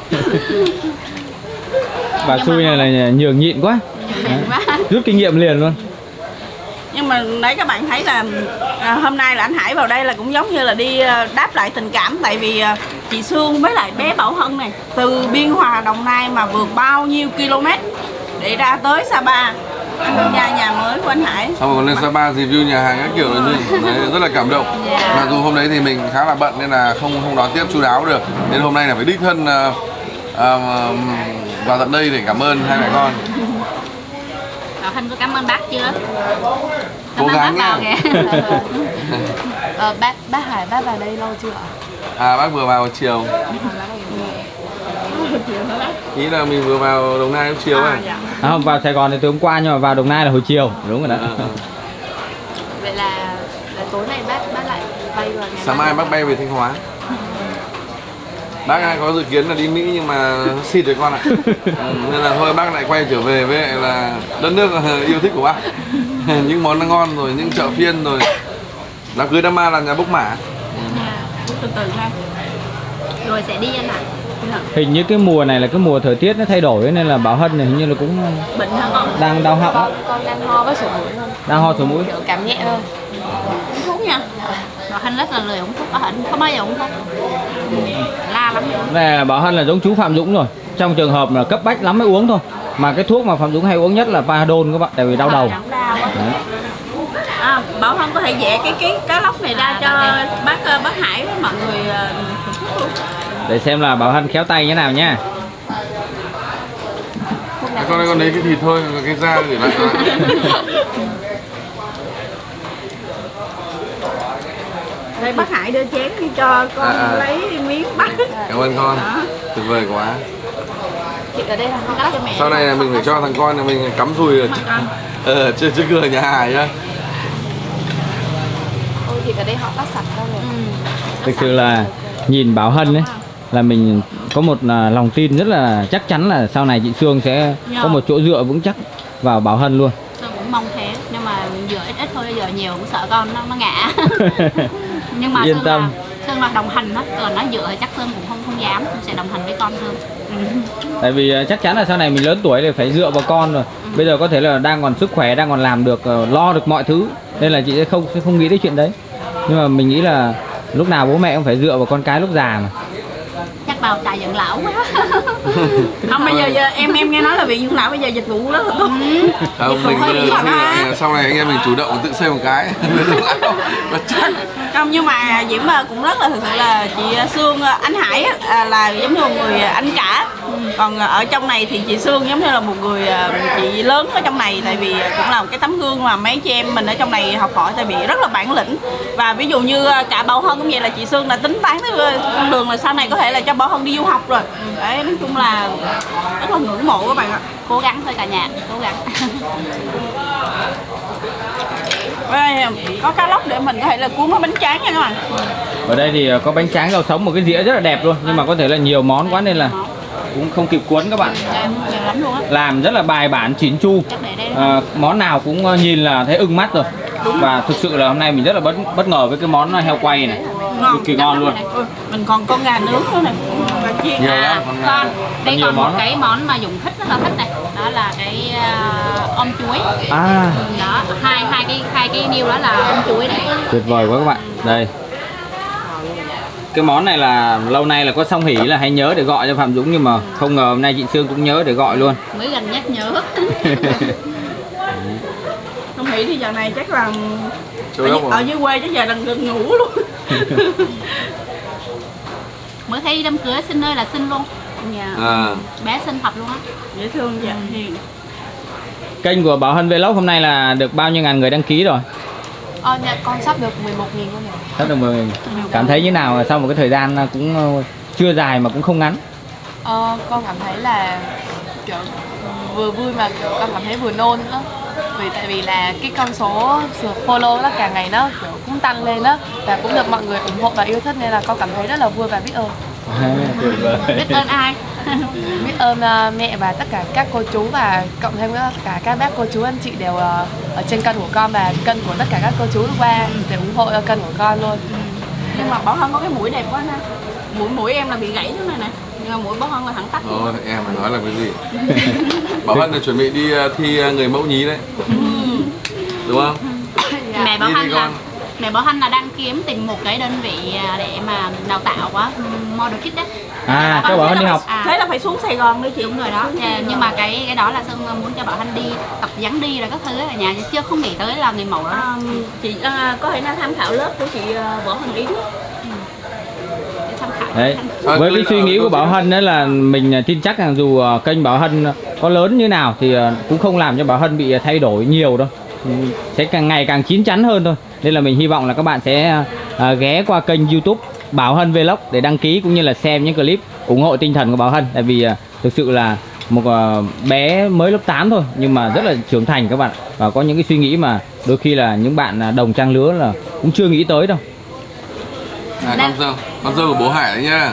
Speaker 1: Bà xui này là nhường nhịn quá. Rút kinh nghiệm liền luôn.
Speaker 2: Nhưng mà đấy các bạn thấy là hôm nay là anh Hải vào đây là cũng giống như là đi đáp lại tình cảm. Tại vì chị Sương với lại bé Bảo Hân này từ Biên Hòa Đồng Nai mà vượt bao nhiêu km để ra tới Sapa anh tham gia nhà mới của anh Hải.
Speaker 3: Xong rồi còn lên Sapa review nhà hàng các kiểu nữa, rất là cảm động. Mặc dù hôm đấy thì mình khá là bận nên là không đón tiếp chu đáo được, nên hôm nay là phải đích thân vào tận đây để cảm ơn hai mẹ con.
Speaker 4: Thanh có cảm ơn bác chưa?
Speaker 3: Cố gắng
Speaker 4: bác
Speaker 3: nha.
Speaker 7: Bác Hải bác vào đây lâu chưa ạ?
Speaker 3: Bác vừa vào chiều. Ý là mình vừa vào Đồng Nai lúc chiều ấy.
Speaker 1: Không, vào Sài Gòn thì từ hôm qua nhưng mà vào Đồng Nai là hồi chiều. Đúng rồi đó.
Speaker 7: Vậy là tối nay bác lại bay vào ngày
Speaker 3: Sáng mai bác bay về Thanh Hóa. Bác có dự kiến là đi Mỹ nhưng mà xịt rồi con ạ. Nên là thôi bác lại quay trở về với là đất nước yêu thích của bác. Những món ngon rồi, những chợ phiên rồi. Đám cưới đám ma là nhà bốc mả.
Speaker 2: Từ từ ha.
Speaker 4: Rồi sẽ đi anh ạ.
Speaker 1: Hình như cái mùa này là cái mùa thời tiết nó thay đổi nên là Bảo Hân này hình như là cũng
Speaker 2: Bệnh hả con?
Speaker 1: đang đau họng á.
Speaker 7: Con đang ho với sổ mũi luôn.
Speaker 1: Đang ho sổ mũi.
Speaker 7: Kiểu cảm nhẹ thôi.
Speaker 2: Uống thuốc nha.
Speaker 4: Bảo Hân rất là lười uống thuốc, Bảo Hân không bao giờ uống thuốc, la lắm.
Speaker 1: Này Bảo Hân là giống chú Phạm Dũng rồi. Trong trường hợp là cấp bách lắm mới uống thôi. Mà cái thuốc mà Phạm Dũng hay uống nhất là Panadol các bạn, tại vì đau đầu.
Speaker 2: Bảo Hân có thể vẽ cái cá lóc này ra cho bác Hải với mọi người thưởng thức luôn.
Speaker 1: Để xem là Bảo Hân khéo tay như nào nha.
Speaker 3: Con này con lấy cái thịt thôi, cái da để lại.
Speaker 2: Đây bác Hải đưa chén đi cho con lấy miếng bát.
Speaker 3: Cảm ơn con. Tuyệt vời quá.
Speaker 7: Thịt ở đây là không cắt cho mẹ.
Speaker 3: Sau này là mình phải cho thằng con là mình cắm dùi ở trước cửa nhà Hải nhá.
Speaker 7: Ôi thịt ở đây họ cắt sạch đâu rồi.
Speaker 1: Thực sự là nhìn Bảo Hân ấy là mình có một lòng tin rất là chắc chắn là sau này chị Sương sẽ có một chỗ dựa vững chắc vào Bảo Hân luôn.
Speaker 4: Tôi cũng mong thế, nhưng mà dựa ít thôi, giờ nhiều cũng sợ con nó ngã. Nhưng mà
Speaker 1: Yên tâm.
Speaker 4: Sương là đồng hành đó, còn nó dựa chắc Sương cũng không dám, Sương sẽ đồng hành với con Sương.
Speaker 1: Tại vì chắc chắn là sau này mình lớn tuổi thì phải dựa vào con rồi. Bây giờ có thể là đang còn sức khỏe, đang còn làm được, lo được mọi thứ, nên là chị sẽ không nghĩ đến chuyện đấy. Nhưng mà mình nghĩ là lúc nào bố mẹ cũng phải dựa vào con cái lúc già mà.
Speaker 4: Chắc vào trại dưỡng lão quá.
Speaker 2: Không, bây giờ em nghe nói là viện dưỡng lão bây giờ dịch vụ rất là tốt.
Speaker 3: Không, mình sau này anh em mình chủ động tự xây một cái. Và chắc.
Speaker 2: Không, nhưng mà Diễm cũng rất là thực sự là chị Sương, anh Hải là giống như một người anh cả. Còn ở trong này thì chị Sương giống như là một người chị lớn ở trong này, tại vì cũng là một cái tấm gương mà mấy chị em mình ở trong này học hỏi, tại vì rất là bản lĩnh. Và ví dụ như cả Bảo Hân cũng vậy, là chị Sương là tính toán tới con đường là sau này có thể là cho Bảo Hân đi du học rồi. Đấy, nói chung là rất là ngưỡng mộ các bạn ạ.
Speaker 4: Cố gắng thôi cả nhà, cố gắng.
Speaker 2: Có cá lóc để mình có thể là cuốn với bánh tráng nha các bạn.
Speaker 1: Ở đây thì có bánh tráng rau sống, một cái dĩa rất là đẹp luôn, nhưng mà có thể là nhiều món quá nên là cũng không kịp cuốn các bạn.
Speaker 4: Nhiều lắm luôn á.
Speaker 1: Làm rất là bài bản chỉn chu, món nào cũng nhìn là thấy ưng mắt rồi. Và thực sự là hôm nay mình rất là bất ngờ với cái món heo quay này, cực kỳ ngon luôn.
Speaker 2: Mình còn con gà nướng nữa này, và chiên.
Speaker 3: Nhiều lắm.
Speaker 4: Con, đây
Speaker 1: nhiều
Speaker 4: còn
Speaker 1: món
Speaker 4: một cái món mà Dũng thích, rất là thích này, đó là cái om chuối. Đó, hai cái niêu đó là om chuối đấy.
Speaker 1: Tuyệt vời quá các bạn. Đây, cái món này là lâu nay là có Song Hỷ là hay nhớ để gọi cho Phạm Dũng, nhưng mà không ngờ hôm nay chị Sương cũng nhớ để gọi luôn.
Speaker 4: Mới gần nhắc nhớ.
Speaker 2: Không nghĩ thì giờ này chắc là ở dưới quê chắc giờ gần ngủ luôn.
Speaker 4: Mới thấy đám cưới xinh ơi là xinh luôn. Bé xinh thật luôn á.
Speaker 2: Dễ thương vậy.
Speaker 1: Kênh của Bảo Hân Vlog hôm nay là được bao nhiêu ngàn người đăng ký rồi?
Speaker 7: Con sắp được 11.000 luôn rồi.
Speaker 1: Sắp được 10.000. Cảm thấy như nào sau một cái thời gian cũng chưa dài mà cũng không ngắn?
Speaker 7: Con cảm thấy là kiểu vừa vui mà kiểu con cảm thấy vừa nôn nữa. Tại vì là cái con số follow nó càng ngày nó kiểu cũng tăng lên đó, và cũng được mọi người ủng hộ và yêu thích, nên là con cảm thấy rất là vui và biết ơn.
Speaker 4: Biết ơn ai?
Speaker 7: Biết ơn mẹ và tất cả các cô chú, và cộng thêm tất cả các bác cô chú anh chị đều ở trên kênh của con, và kênh của tất cả các cô chú qua để ủng hộ kênh của con luôn.
Speaker 2: Nhưng mà Bảo Hân có cái mũi đẹp quá nè. Mũi em là bị gãy thế này nè, nhưng mà mũi Bảo Hân là thẳng tắp.
Speaker 3: Em mà nói là cái gì? Bảo Hân là chuẩn bị đi thi người mẫu nhí đấy. Đúng không?
Speaker 4: Mẹ Bảo Hân là đang tìm một cái đơn vị để mà đào tạo model kit đấy.
Speaker 1: Cho Bảo Hân đi học.
Speaker 2: Thế là phải xuống Sài Gòn đi chị.
Speaker 4: Đúng rồi đó. Nhưng mà cái đó là Sương muốn cho Bảo Hân đi tập dáng đi rồi các thứ ở nhà, chứ không nghĩ tới là người mẫu đó.
Speaker 2: Chị có thể là tham khảo lớp của chị Võ Hân Yến.
Speaker 1: Đấy. Với cái suy nghĩ của Bảo Hân đấy là mình tin chắc rằng dù kênh Bảo Hân có lớn như nào thì cũng không làm cho Bảo Hân bị thay đổi nhiều đâu, sẽ càng ngày càng chín chắn hơn thôi. Nên là mình hy vọng là các bạn sẽ ghé qua kênh YouTube Bảo Hân Vlog để đăng ký cũng như là xem những clip ủng hộ tinh thần của Bảo Hân. Tại vì thực sự là một bé mới lớp 8 thôi nhưng mà rất là trưởng thành các bạn, và có những cái suy nghĩ mà đôi khi là những bạn đồng trang lứa là cũng chưa nghĩ tới đâu.
Speaker 3: Con dâu của bố Hải đấy nhá.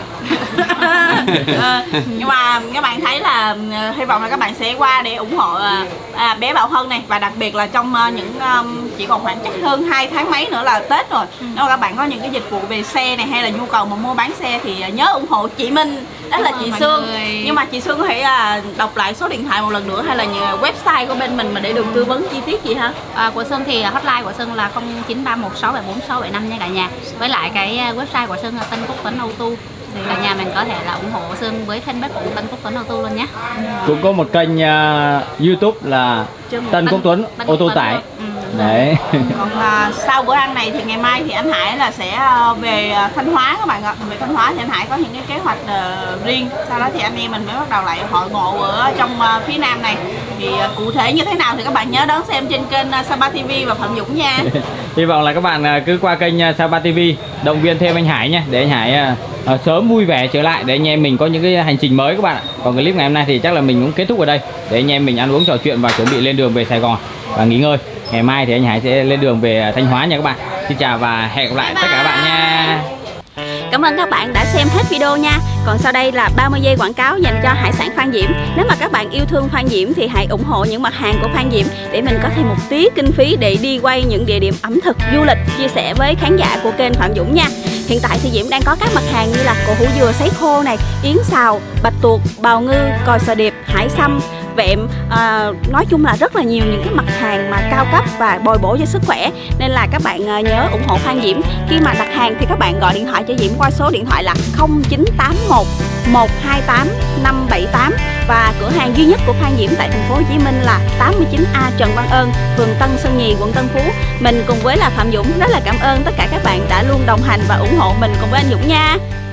Speaker 2: Nhưng mà các bạn thấy là hy vọng là các bạn sẽ qua để ủng hộ bé Bảo Hân này. Và đặc biệt là trong những chỉ còn khoảng chắc hơn 2 tháng mấy nữa là Tết rồi. Nếu mà các bạn có những cái dịch vụ về xe này hay là nhu cầu mà mua bán xe thì nhớ ủng hộ chị Minh, đó là chị Sương. Nhưng mà chị Sương có thể đọc lại số điện thoại một lần nữa hay là website của bên mình mà để được tư vấn chi tiết gì hả?
Speaker 4: Của Sương thì hotline của Sương là 0931674675 nha cả nhà. Với lại cái website của Sương là Tân Quốc Tuấn Auto. Thì cả nhà mình có thể là ủng hộ Sương với fanpage của Tân Quốc Tuấn Auto luôn nhé.
Speaker 1: Cũng có một kênh YouTube là Tân Quốc Tuấn ô tô tải. Đấy.
Speaker 2: Còn sau bữa ăn này thì ngày mai thì anh Hải là sẽ về Thanh Hóa các bạn ạ. Về Thanh Hóa thì anh Hải có những cái kế hoạch riêng. Sau đó thì anh em mình mới bắt đầu lại hội ngộ ở trong phía Nam này. Thì cụ thể như thế nào thì các bạn nhớ đón xem trên kênh Sapa TV và Phạm Dũng nha.
Speaker 1: Hy vọng là các bạn cứ qua kênh Sapa TV động viên thêm anh Hải nhé, để anh Hải sớm vui vẻ trở lại để anh em mình có những cái hành trình mới các bạn ạ. Còn clip ngày hôm nay thì chắc là mình cũng kết thúc ở đây để anh em mình ăn uống trò chuyện và chuẩn bị lên đường về Sài Gòn và nghỉ ngơi. Ngày mai thì anh Hải sẽ lên đường về Thanh Hóa nha các bạn. Xin chào và hẹn gặp lại tất cả các bạn nha.
Speaker 2: Cảm ơn các bạn đã xem hết video nha. Còn sau đây là 30 giây quảng cáo dành cho hải sản Phan Diễm. Nếu mà các bạn yêu thương Phan Diễm thì hãy ủng hộ những mặt hàng của Phan Diễm để mình có thêm một tí kinh phí để đi quay những địa điểm ẩm thực, du lịch, chia sẻ với khán giả của kênh Phạm Dũng nha. Hiện tại thì Diễm đang có các mặt hàng như là cổ hủ dừa sấy khô này, yến xào, bạch tuộc, bào ngư, còi sò điệp, hải sâm, vẹm, nói chung là rất là nhiều những cái mặt hàng mà cao cấp và bồi bổ cho sức khỏe. Nên là các bạn nhớ ủng hộ Phan Diễm. Khi mà đặt hàng thì các bạn gọi điện thoại cho Diễm qua số điện thoại là 0981 128 578 và cửa hàng duy nhất của Phan Diễm tại thành phố Hồ Chí Minh là 89A Trần Văn Ơn, phường Tân Sơn Nhì, quận Tân Phú. Mình cùng với là Phạm Dũng rất là cảm ơn tất cả các bạn đã luôn đồng hành và ủng hộ mình cùng với anh Dũng nha.